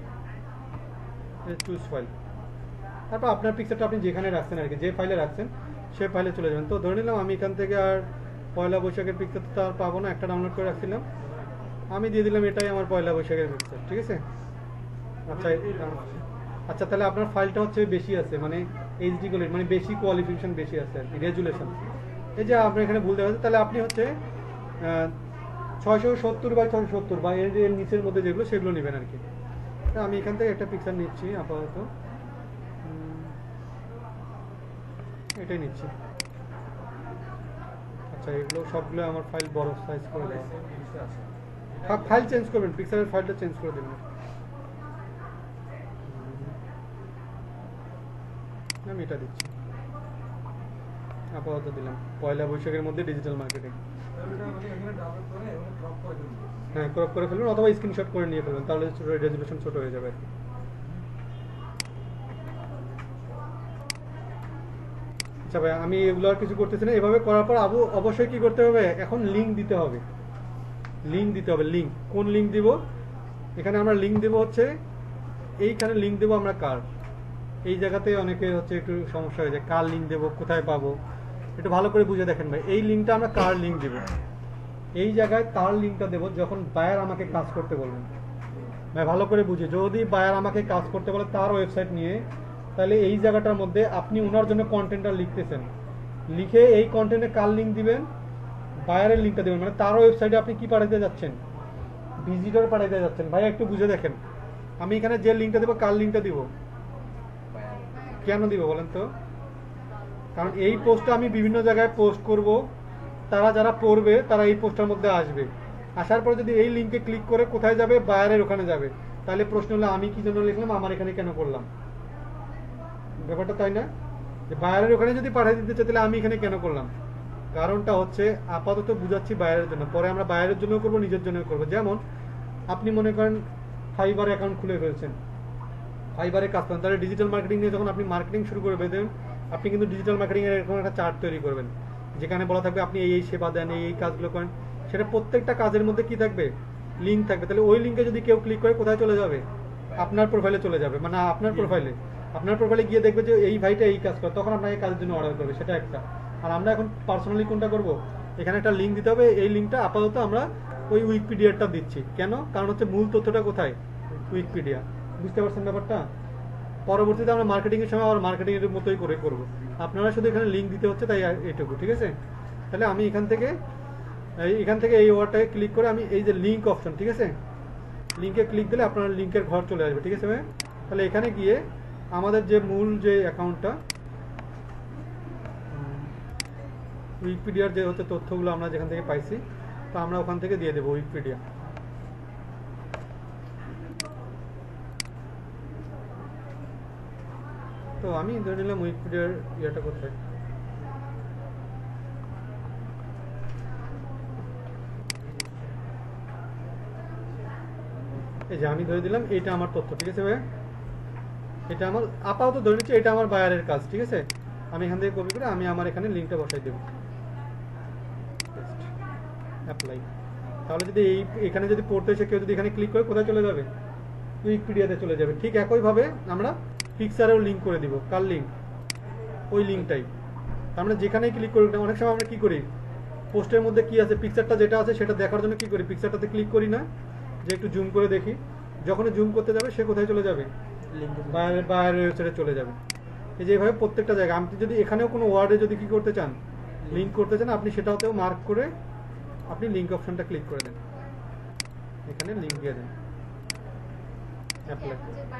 চুজ ফাইল, তারপর আপনার পিকচারটা আপনি যেখানে রাখছেন আর কি, যে ফাইলে রাখছেন সেই ফাইলে চলে যাবেন। তো ধরে নিলাম আমি এখান থেকে আর পয়লা বৈশাখের পিকচারটা আর পাবো না, একটা ডাউনলোড করে রাখছিলাম, আমি দিয়ে দিলাম এটাই আমার পয়লা বৈশাখের পিকচার, ঠিক আছে? আচ্ছা আচ্ছা তাহলে আপনার ফাইলটা হচ্ছে বেশি আছে, মানে এইচডি কোয়ালিটি, মানে বেশি কোয়ালিফিকেশন বেশি আছে আর কি, রেজুলেশন। এই যে আপনার এখানে ভুল দেখা যাচ্ছে, তাহলে আপনি হচ্ছে ছয়শো সত্তর বাই ছয়শো সত্তর বা এর যে নিচের মধ্যে যেগুলো সেগুলো নেবেন আর কি। আমি এখান থেকে একটা পিকচার নিচ্ছি আপাতত, এটাই নিচ্ছি। আচ্ছা এগুলো সবগুলো আমার ফাইল বড় সাইজ করে দেওয়া, ফাইল চেঞ্জ করবেন, পিকচারের ফাইলটা চেঞ্জ করে দেবেন। আমি এটা দিচ্ছি। আপাতত দিলাম পয়লা বৈশাখের মধ্যে ডিজিটাল মার্কেটিং। তাহলে এটা মানে এখানে ডাউনলোড করে এবং ক্রপ করে দিন। হ্যাঁ ক্রপ করে ফেলুন অথবা স্ক্রিনশট করে নিয়ে ফেলুন, তাহলে রেজুলেশন ছোট হয়ে যাবে আর কি। আচ্ছা ভাই আমি এগুলো আর কিছু করতেছি না। এভাবে করার পর আবু অবশ্যই কি করতে হবে, এখন লিঙ্ক দিতে হবে। লিঙ্ক দিতে হবে। লিঙ্ক কোন লিঙ্ক দিব? এখানে আমরা লিঙ্ক দেব হচ্ছে এইখানে লিঙ্ক দেব আমরা কার, এই জায়গাতে অনেকে হচ্ছে একটু সমস্যা হয়ে যায়, কার লিঙ্ক দেবো, কোথায় পাবো, একটু ভালো করে বুঝে দেখেন ভাই। এই লিঙ্কটা আমরা কার লিঙ্ক দেব, এই জায়গায় তার লিঙ্কটা দেবো যখন বায়ার আমাকে কাজ করতে বলবেন। ভাই ভালো করে বুঝে, যদি বায়ার আমাকে কাজ করতে বলে তার ওয়েবসাইট নিয়ে, তাহলে এই জায়গাটার মধ্যে আপনি ওনার জন্য কন্টেন্টটা লিখতেছেন, লিখে এই কন্টেন্টে কার লিঙ্ক দিবেন, বায়ারের লিঙ্কটা দেবেন, মানে তার ওয়েবসাইটে আপনি কি পাঠাতে যাচ্ছেন, ভিজিটর পাঠাতে যাচ্ছেন। ভাই একটু বুঝে দেখেন, আমি এখানে যে লিঙ্কটা দেবো কার লিঙ্কটা দিব, কেন দিব বলেন তো? কারণ এই পোস্টটা আমি বিভিন্ন জায়গায় পোস্ট করব, তারা যারা পড়বে তারা এই পোস্টের মধ্যে আসবে, আসার পরে যদি এই লিঙ্কে ক্লিক করে কোথায় যাবে, বায়ারের ওখানে যাবে। তাহলে প্রশ্ন হলো আমি কি জন্য লিখলাম, আমার এখানে কেন করলাম, ব্যাপারটা তাই না? যে বায়ারের ওখানে যদি পাঠিয়ে দিতে চাই তাহলে আমি এখানে কেন করলাম? কারণটা হচ্ছে আপাতত বুঝাচ্ছি বায়ারের জন্য, পরে আমরা বায়ারের জন্য করবো, নিজের জন্য করবো। যেমন আপনি মনে করেন ফাইবার অ্যাকাউন্ট খুলে ফেলছেন, ফাইবারে কাজ করেন, তাহলে ডিজিটাল মার্কেটিং নিয়ে যখন আপনি মার্কেটিং শুরু করে দেবেন, আপনি কিন্তু ডিজিটাল মার্কেটিং এর এরকম একটা চার্ট তৈরি করবেন যেখানে বলা থাকবে আপনি এই এই সেবা দেন, এই এই কাজগুলো করেন, সেটা প্রত্যেকটা কাজের মধ্যে কি থাকবে, লিঙ্ক থাকবে। তাহলে ওই লিঙ্কে যদি কেউ ক্লিক করে কোথায় চলে যাবে, আপনার প্রোফাইলে চলে যাবে, মানে আপনার প্রোফাইলে আপনার প্রোফাইলে গিয়ে দেখবে যে এই ভাইটা এই কাজ করে, তখন আপনাকে কাজের জন্য অর্ডার করবে, সেটা একটা। আর আমরা এখন পার্সোনালি কোনটা করব, এখানে একটা লিঙ্ক দিতে হবে, এই লিঙ্কটা আপাতত আমরা ওই উইকিপিডিয়াটা দিচ্ছি। কেন? কারণ হচ্ছে মূল তথ্যটা কোথায়, উইকিপিডিয়া। বুঝতে পারছেন ব্যাপারটা? পরবর্তীতে আমরা মার্কেটিং এর সময় আবার মার্কেটিং এর মতোই করে করব, আপনারা শুধু এখানে লিঙ্ক দিতে হচ্ছে, তাই এইটুকু, ঠিক আছে? তাহলে আমি এখান থেকে এখান থেকে এই ওয়ার্ডটাকে ক্লিক করে আমি এই যে লিঙ্ক অপশন, ঠিক আছে, লিঙ্কে ক্লিক দিলে আপনার লিঙ্কের ঘর চলে আসবে, ঠিক আছে ভাই? তাহলে এখানে গিয়ে আমাদের যে মূল যে অ্যাকাউন্টটা, উইকিপিডিয়ার যে হচ্ছে তথ্যগুলো আমরা যেখান থেকে পাইছি, তো আমরা ওখান থেকে দিয়ে দেবো উইকিপিডিয়া। তো আমি ধরে নিলাম উইকিপিডিয়ার ইয়েটা কোথায়, এই যে আমি ধরে দিলাম এটা আমার তথ্য, ঠিক আছে ভাইয়া? এটা আমার আপাতত ধরে নিচ্ছি এটা আমার বায়ারের কাজ, ঠিক আছে? আমি এখান থেকে কপি করে আমি আমার এখানে লিঙ্কটা বসাই দেবো, অ্যাপ্লাই। তাহলে যদি এই এখানে যদি পড়তে এসে কেউ যদি এখানে ক্লিক করে কোথায় চলে যাবে, উইকিপিডিয়াতে চলে যাবে। ঠিক একইভাবে আমরা পিকচারেও লিঙ্ক করে দিব, কার লিঙ্ক, ওই লিঙ্কটাই। তার মানে যেখানেই ক্লিক করি, অনেক সময় আমরা কি করি, পোস্টের মধ্যে কি আছে, পিকচারটা যেটা আছে সেটা দেখার জন্য কি করি, পিকচারটাতে ক্লিক করি না, যে একটু জুম করে দেখি, যখনই জুম করতে যাবে সে কোথায় চলে যাবে, বাইরের বাইরের ওয়েবসাইটে চলে যাবে। এই যে এইভাবে প্রত্যেকটা জায়গায় আপনি যদি এখানেও কোনো ওয়ার্ডে যদি কি করতে চান, লিঙ্ক করতে চান, আপনি সেটাতেও মার্ক করে আপনি লিঙ্ক অপশনটা ক্লিক করে দেন, এখানে লিঙ্ক দিয়ে দেন, অ্যাপ্লাই।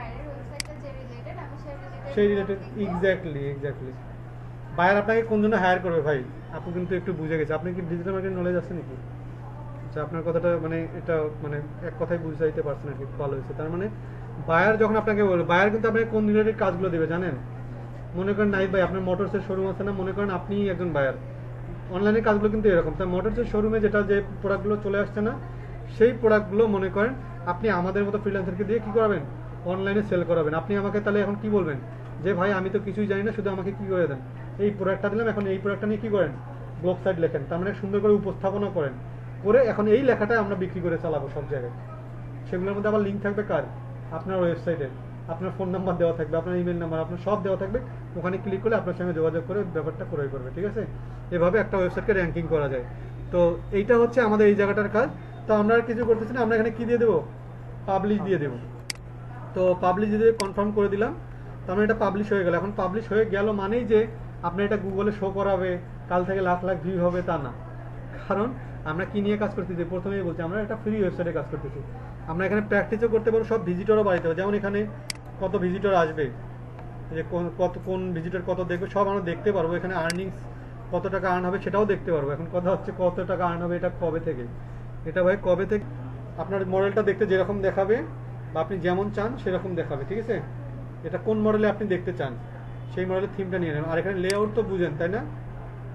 সেই রিলেটেড এক্স্যাক্টলি এক্স্যাক্টলি বায়ার আপনাকে কোন জন্য হায়ার করবে ভাই, আপনি কিন্তু একটু বুঝে গেছে। আপনি কি ডিজিটাল মার্কেটিং নলেজ আছে নাকি? আচ্ছা, আপনার কথাটা মানে এটা মানে এক কথায় বুঝাইতে পারছেন আর কি, ভালো হয়েছে। তার মানে বায়ার যখন আপনাকে বলবে, বায়ার কিন্তু আপনাকে কোন রিলেটেড কাজগুলো দেবে জানেন? মনে করেন নাইট ভাই আপনার মোটরসের শোরুম আছে না, মনে করেন আপনি একজন বায়ার, অনলাইনের কাজগুলো কিন্তু এরকম। তাই মোটরসের শোরুমে যেটা যে প্রোডাক্টগুলো চলে আসছে না, সেই প্রোডাক্টগুলো মনে করেন আপনি আমাদের মতো ফ্রিল্যান্সারকে দিয়ে কি করাবেন, অনলাইনে সেল করাবেন। আপনি আমাকে তাহলে এখন কি বলবেন, যে ভাই আমি তো কিছুই জানি না, শুধু আমাকে কি করে দেন, এই প্রোডাক্টটা দিলাম, এখন এই প্রোডাক্টটা নিয়ে কি করেন, ব্লগ সাইট লেখেন, তার মানে সুন্দর করে উপস্থাপনা করেন, করে এখন এই লেখাটা আমরা বিক্রি করে চালাবো সব জায়গায়। সেগুলোর মধ্যে আবার লিঙ্ক থাকবে কার, আপনার ওয়েবসাইটে, আপনার ফোন নাম্বার দেওয়া থাকবে, আপনার ইমেল নাম্বার, আপনার সব দেওয়া থাকবে। ওখানে ক্লিক করলে আপনার সঙ্গে যোগাযোগ করে ব্যাপারটা ক্রয় করবে, ঠিক আছে? এভাবে একটা ওয়েবসাইটকে র্যাঙ্কিং করা যায়। তো এইটা হচ্ছে আমাদের এই জায়গাটার কাজ। তো আমরা আর কিছু করতেছি না, আমরা এখানে কি দিয়ে দেবো, পাবলিশ দিয়ে দেবো। তো পাবলিশ দিয়ে কনফার্ম করে দিলাম, তার মানে এটা পাবলিশ হয়ে গেল। এখন পাবলিশ হয়ে গেল মানেই যে আপনার এটা গুগলে শো করাবে, কাল থেকে লাখ লাখ ভিউ হবে তা না। কারণ আমরা কি নিয়ে কাজ করতেছি, প্রথমেই বলছি আমরা একটা ফ্রি ওয়েবসাইটে কাজ করতেছি। আমরা এখানে প্র্যাকটিসও করতে পারবো, সব ভিজিটরও বাড়িতে হবে। যেমন এখানে কত ভিজিটর আসবে, যে কত কোন ভিজিটর কত দেখবে সব আমরা দেখতে পারবো। এখানে আর্নিংস কত টাকা আর্ন হবে সেটাও দেখতে পারবো। এখন কথা হচ্ছে কত টাকা আর্ন হবে এটা কবে থেকে, এটা ভাই কবে থেকে আপনার মডেলটা দেখতে যেরকম দেখাবে বা আপনি যেমন চান সেরকম দেখাবে, ঠিক আছে? এটা কোন মডেলে আপনি দেখতে চান সেই মডেলের থিমটা নিয়ে নেন। আর এখানে লেআউট তো বুঝেন তাই না,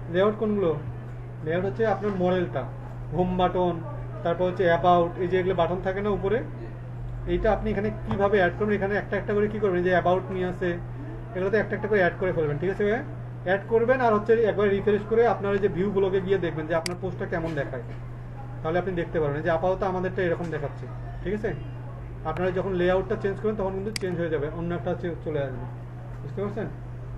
লেআউট কোনগুলো? লেআউট হচ্ছে আপনার মডেলটা, হোম বাটন, তারপর হচ্ছে অ্যাবাউট, এই যে এগুলো বাটন থাকে না উপরে, এইটা আপনি এখানে কিভাবে অ্যাড করবেন, এখানে একটা একটা করে কি করবেন, এই যে অ্যাবাউট নিয়ে আসে, এগুলোতে একটা একটা করে অ্যাড করে ফেলবেন, ঠিক আছে? অ্যাড করবেন আর হচ্ছে একবার রিফ্রেশ করে আপনার এই যে ভিউগুলোকে গিয়ে দেখবেন যে আপনার পোস্টটা কেমন দেখায়, তাহলে আপনি দেখতে পারবেন যে আপাতত আমাদেরটা এরকম দেখাচ্ছে, ঠিক আছে? আপনারা যখন লেআউটটা চেঞ্জ করবেন তখন কিন্তু চেঞ্জ হয়ে যাবে, অন্য একটা চে- চলে আসবে, বুঝতে পারছেন?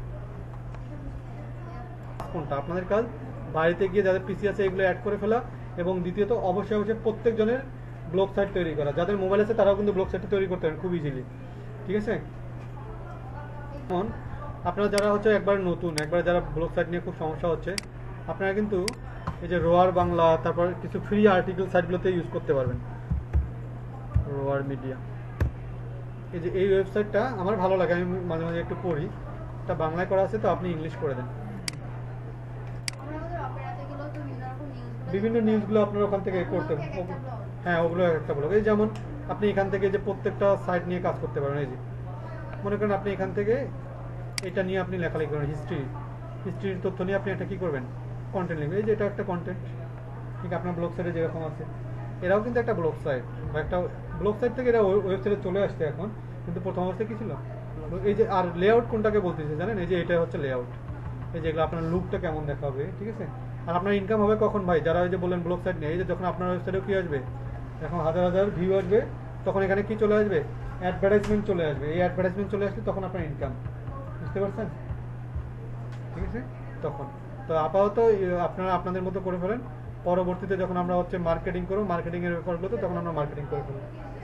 কোনটা আপনাদের কাজ, বাড়িতে গিয়ে যাদের পিসি আছে এগুলো অ্যাড করে ফেলা, এবং দ্বিতীয়ত অবশ্যই অবশ্যই প্রত্যেকজনের ব্লগ সাইট তৈরি করা, যাদের মোবাইল আছে তারাও কিন্তু ব্লগ সাইটটা তৈরি করতে পারেন খুব ইজিলি, ঠিক আছে? এখন আপনারা যারা হচ্ছে একবার নতুন, একবার যারা ব্লগ সাইট নিয়ে খুব সমস্যা হচ্ছে, আপনারা কিন্তু এই যে রোয়ার বাংলা, তারপর কিছু ফ্রি আর্টিকেল সাইটগুলোতে ইউজ করতে পারবেন। রোয়ার মিডিয়া, এই যে এই ওয়েবসাইটটা আমার ভালো লাগে, আমি মাঝে মাঝে একটু পড়ি, এটা বাংলায় করা আছে, তো আপনি ইংলিশ করে দেন। আমরা আমাদের অপেরাতে গেলেও তো বিভিন্ন রকম নিউজ, বিভিন্ন নিউজগুলো আপনার ওখান থেকে করতে, হ্যাঁ ওগুলো এক একটা ব্লগ, এই যেমন আপনি এখান থেকে যে প্রত্যেকটা সাইট নিয়ে কাজ করতে পারেন, এই যে মনে করেন আপনি এখান থেকে এটা নিয়ে আপনি লেখালেখি করেন, হিস্ট্রি, হিস্ট্রির তথ্য নিয়ে আপনি একটা কি করবেন, কন্টেন্ট লিখবেন, এই যে এটা একটা কন্টেন্ট, ঠিক আপনার ব্লগ সাইটে যেরকম আছে, এরাও কিন্তু একটা ব্লগ সাইট বা একটা ব্লগ সাইট থেকে এরা ওয়েবসাইটে চলে আসছে এখন, কিন্তু প্রথম অবস্থায় কি ছিল, এই যে আর লেআউট কোনটাকে বলতেছে জানেন, এই যে এটা হচ্ছে লেআউট, এই যেগুলো আপনার লুকটা কেমন দেখাবে, ঠিক আছে? আর আপনার ইনকাম হবে কখন ভাই, যারা ওই যে বললেন ব্লগ সাইট নেই, এই যে যখন আপনার ওয়েবসাইটেও কি আসবে, এখন হাজার হাজার ভিউ আসবে, তখন এখানে কি চলে আসবে, অ্যাডভার্টাইজমেন্ট চলে আসবে, এই অ্যাডভার্টাইজমেন্ট চলে আসলে তখন আপনার ইনকাম, বুঝতে পারছেন? ঠিক আছে, তখন তো আপাতত ই- আপনারা আপনাদের মতো করে ফেলেন, পরবর্তীতে যখন আমরা হচ্ছে মার্কেটিং করবো, মার্কেটিং এর ব্যাপারগুলোতে তখন আমরা মার্কেটিং করে ফেলবো।